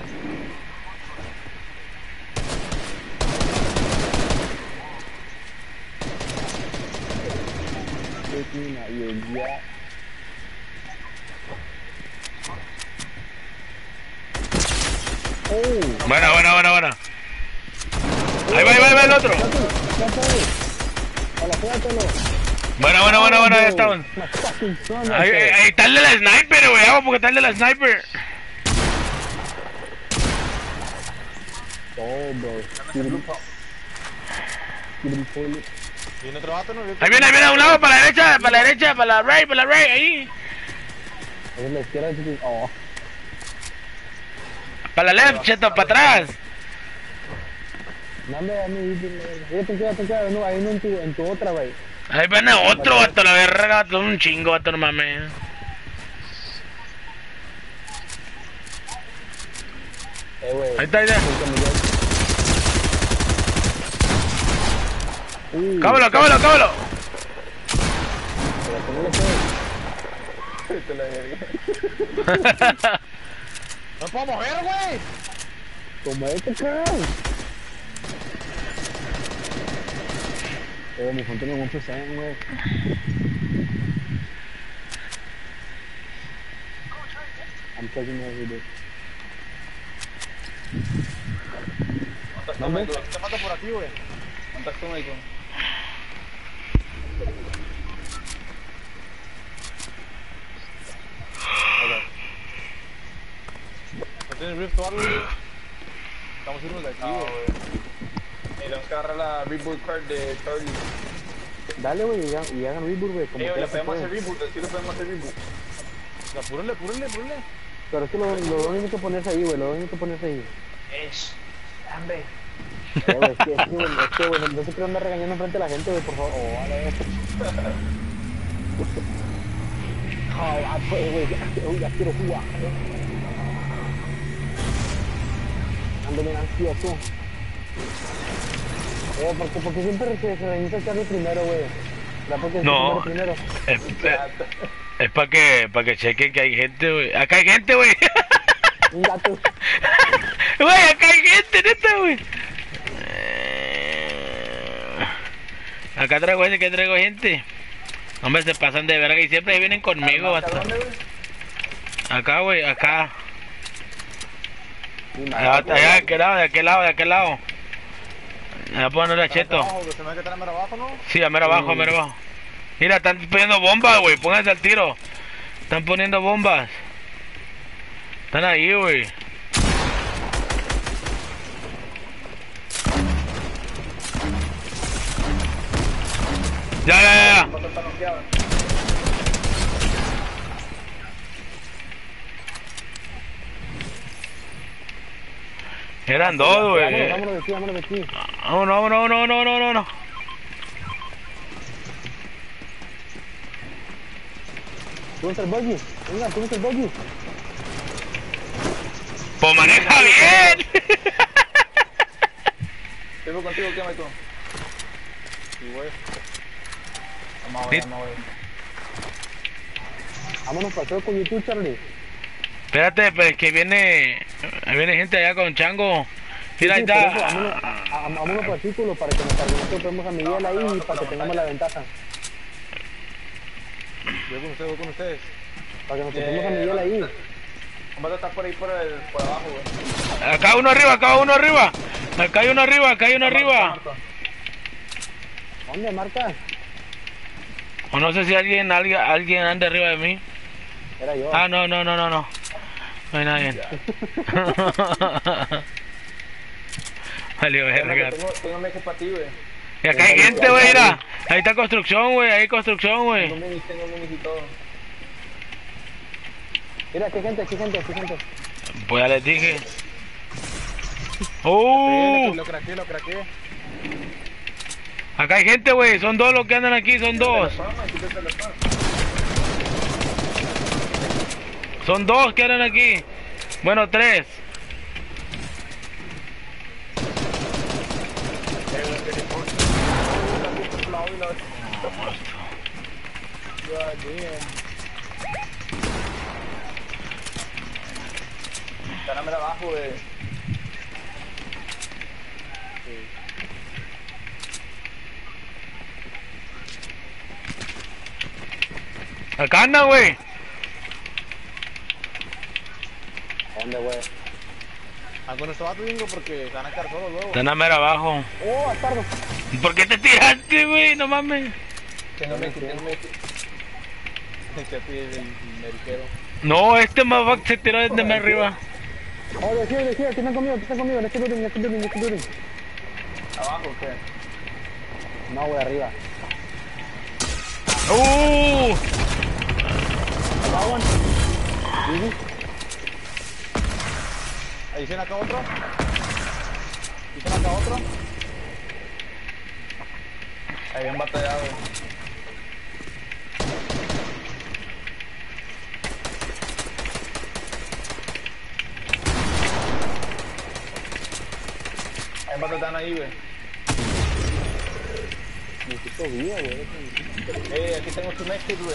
Speaker 1: Oh,
Speaker 5: Buena, buena, buena, buena. Ahí va, ahí va, ahí va el otro.
Speaker 1: hola, cuídatelo.
Speaker 5: Buena, buena, buena, buena, ya estaban. Ahí, ahí, ahí está el de la sniper, güey, vamos, porque está el de la sniper.
Speaker 1: Oh, bro.
Speaker 6: Viene otro vato, ¿no?
Speaker 5: Ahí viene, ahí viene a un lado, para la derecha, para la derecha, para la right, para la right, ahí.
Speaker 1: Esa es la izquierda, chico. Oh.
Speaker 5: Para la left, cheto, para atrás.
Speaker 1: Dame, dame, dame. Ten cuidado, ten cuidado. No, ahí no en tu, en tu otra, güey.
Speaker 5: Ahí viene otro, vato, la verga, vato, un chingo, vato, no mames.
Speaker 1: Eh, güey.
Speaker 5: Ahí está, ahí está.
Speaker 1: Uh,
Speaker 5: Cábalo, cábalo, cábalo.
Speaker 1: pero ¿cómo le
Speaker 4: Te la verga.
Speaker 6: ¡No puedo mover, güey!
Speaker 1: ¿Cómo es que cabrón? Eh, mi phone tiene one percent, güey. I'm taking every day.
Speaker 4: ¿Cuántas tomas,
Speaker 6: Te mato por aquí, güey.
Speaker 4: ¿Cuántas tomas, Michael?
Speaker 6: ¿No tienes rift o algo, güey? Estamos irnos de aquí,
Speaker 4: No,
Speaker 6: güey.
Speaker 4: güey. Eh, tenemos que agarrar la reboot card de Charlie.
Speaker 1: Dale, güey, y, hagan- y hagan reboot, güey. Como
Speaker 4: Eh,
Speaker 1: quiera
Speaker 4: le
Speaker 1: se
Speaker 4: podemos
Speaker 1: puede.
Speaker 4: hacer reboot, sí le podemos hacer reboot.
Speaker 6: Apúrenle, apúrenle, apúrenle.
Speaker 1: Pero es que lo, lo único que ponerse ahí, güey. Lo único que ponerse ahí.
Speaker 4: Esh, hombre.
Speaker 1: Eh, güey, es que, es que, güey, es que, güey, no se quiero andar regañando enfrente de la gente, güey, por favor. Oh, vale, güey. Oh, ah, pues, güey, ya, uy, ya quiero jugar. Ando bien ansioso. Eh, porque, porque siempre se, se reinicia Charlie primero, güey. ¿Verdad? Porque
Speaker 5: No.
Speaker 1: primero.
Speaker 5: Es, es, es para que, para que chequen que hay gente, güey. Acá hay gente, güey.
Speaker 1: Un gato.
Speaker 5: Güey, acá hay gente, neta, güey. Acá traigo gente, que traigo gente. Hombre, se pasan de verga y siempre vienen conmigo,
Speaker 4: ¿Hasta
Speaker 5: basta.
Speaker 4: dónde, güey?
Speaker 5: Acá, güey, acá.
Speaker 1: Mi
Speaker 5: Allá,
Speaker 1: madre,
Speaker 5: allá, de aquel lado, de aquel lado, de aquel lado. Me voy a poner a Cheto.
Speaker 6: Abajo, que se me va a quitar a mero abajo, ¿no?
Speaker 5: Sí, a mero abajo, a mero abajo. Mira, están poniendo bombas, güey. Pónganse al tiro. Están poniendo bombas. Están ahí, güey. Ya, ya, ya, ya.
Speaker 4: ¿Cuánto está noqueado?
Speaker 5: Eran dos,
Speaker 1: vámonos,
Speaker 5: güey.
Speaker 1: vámonos de aquí, vámonos de aquí.
Speaker 5: Vámonos, vámonos, no, no, no, no, no.
Speaker 1: ¿Dónde está el buggy? Venga, ¿dónde está el buggy?
Speaker 5: Pues maneja bien.
Speaker 4: ¿Tengo contigo qué, Michael?
Speaker 6: Sí, güey.
Speaker 4: Vamos a
Speaker 5: Sí.
Speaker 4: ver, vamos a ver.
Speaker 1: Vámonos para hacer con YouTube, Charlie.
Speaker 5: Espérate, pues que viene. Ahí viene gente allá con chango. Mira, ahí
Speaker 1: Sí, por eso,
Speaker 5: está.
Speaker 1: vámonos. hagamos unos partículos para que nos carguemos a Miguel ahí y para que tengamos la ventaja.
Speaker 6: Voy con ustedes, voy con ustedes.
Speaker 1: Para que nos topemos a Miguel ahí.
Speaker 4: Vamos a estar por ahí por, el, por abajo, güey.
Speaker 5: Acá uno arriba, acá uno arriba. Acá hay uno arriba, acá hay uno arriba.
Speaker 1: ¿Dónde marca?
Speaker 5: O no sé si alguien, alguien, alguien anda arriba de mí.
Speaker 1: Era yo.
Speaker 5: Ah, no, no, no, no, no. No hay nadie. Vale, verga.
Speaker 4: Tengo, tengo meje para ti, güey.
Speaker 5: Y acá hay gente, güey, mira. Ahí está construcción, güey, ahí hay construcción, güey.
Speaker 4: Tengo minis, tengo minis y todo.
Speaker 1: Mira, qué gente, qué gente, qué gente.
Speaker 5: Pues ya les dije. ¡Uh!
Speaker 6: Lo craqué, lo craqué.
Speaker 5: Acá hay gente, güey. Son dos los que andan aquí, son dos. Son dos que andan aquí. Bueno, tres.
Speaker 4: Dámela abajo, güey.
Speaker 5: Acá andan, güey.
Speaker 1: ¿Dónde, güey?
Speaker 6: Ah, con este vato, Dingo, porque se van a quedar solos luego.
Speaker 5: Están a mera abajo.
Speaker 1: Oh, bastardo.
Speaker 5: ¿Por qué te tiraste, güey? No mames.
Speaker 4: Tengo meje, tengo meje.
Speaker 6: Que así es el meriquero.
Speaker 5: No, este motherfucker se tiró desde más arriba.
Speaker 1: Oh, de here, de here, que están conmigo, que están conmigo, en este building, en este building, en este building.
Speaker 4: ¿Abajo o qué?
Speaker 1: No, güey, arriba.
Speaker 5: ¡Uh!
Speaker 1: Acá, one. Easy.
Speaker 6: Ahí dicen acá otro. Dicen acá otro.
Speaker 4: Ahí bien batallado, güey. Ahí batallado ahí, güey.
Speaker 1: Necesito vida, güey.
Speaker 4: Eh, aquí tengo tu meje, güey.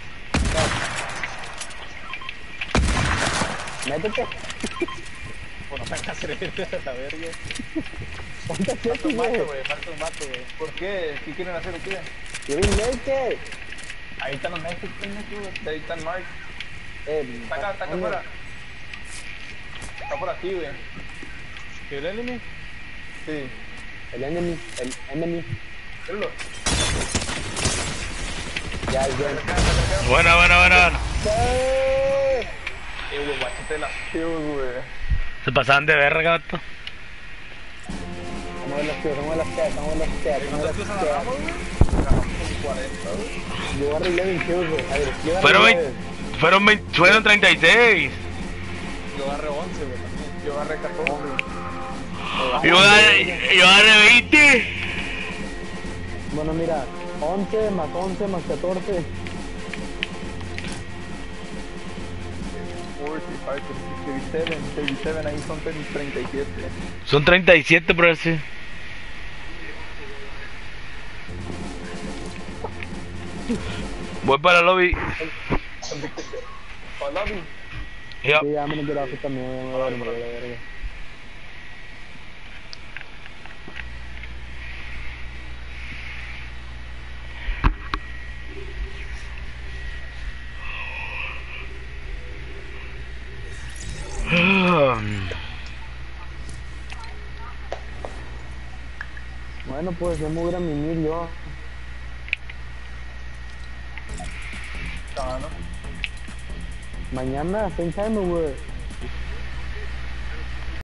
Speaker 1: Métete.
Speaker 6: Bueno, me van a hacer esa verga.
Speaker 1: Ponte
Speaker 6: Falta
Speaker 1: sexy,
Speaker 6: un vato,
Speaker 1: güey.
Speaker 6: güey, falta un vato, güey.
Speaker 4: ¿Por qué? ¿Qué quieren hacer o qué?
Speaker 1: You didn't make it.
Speaker 4: Ahí están los mejes, güey. Ahí está el Mark.
Speaker 1: Eh,
Speaker 4: Está acá, está acá
Speaker 1: ¿dónde?
Speaker 4: afuera. Está por aquí, güey.
Speaker 6: ¿Qué el enemy?
Speaker 4: Sí.
Speaker 1: El enemy, el enemy.
Speaker 4: Míralo.
Speaker 1: Ya, ya.
Speaker 5: Buena, buena, buena.
Speaker 1: ¡Eh!
Speaker 4: Eh, güey, guáchate las kills, güey.
Speaker 5: Se pasaban de verga, gato.
Speaker 1: Vamos a ver los tíos, vamos a ver los stats, vamos a ver los stats, vamos a ver los stats.
Speaker 4: Ganamos como cuarenta, güey.
Speaker 1: Yo agarré eleven kills, güey. A ver, yo agarré
Speaker 5: Fueron,
Speaker 1: eleven.
Speaker 5: veinte, fueron, veinte, fueron treinta y seis.
Speaker 4: Yo agarré once, güey, también. Yo agarré catorce.
Speaker 5: Yo agarré, yo agarré veinte.
Speaker 1: Bueno, mira, once más once más catorce.
Speaker 4: cuarenta y cinco, treinta y siete, treinta y siete, ahí son treinta y siete.
Speaker 5: Son treinta y siete, pero sí. Voy para el lobby.
Speaker 4: Hola, vi.
Speaker 5: Ya.
Speaker 1: Sí, ya me lo quiero hacer también, me voy a dormir, la verga. Bueno, pues yo me voy a ir a mimir yo.
Speaker 4: Ah, ¿no?
Speaker 1: Mañana, same time, güey.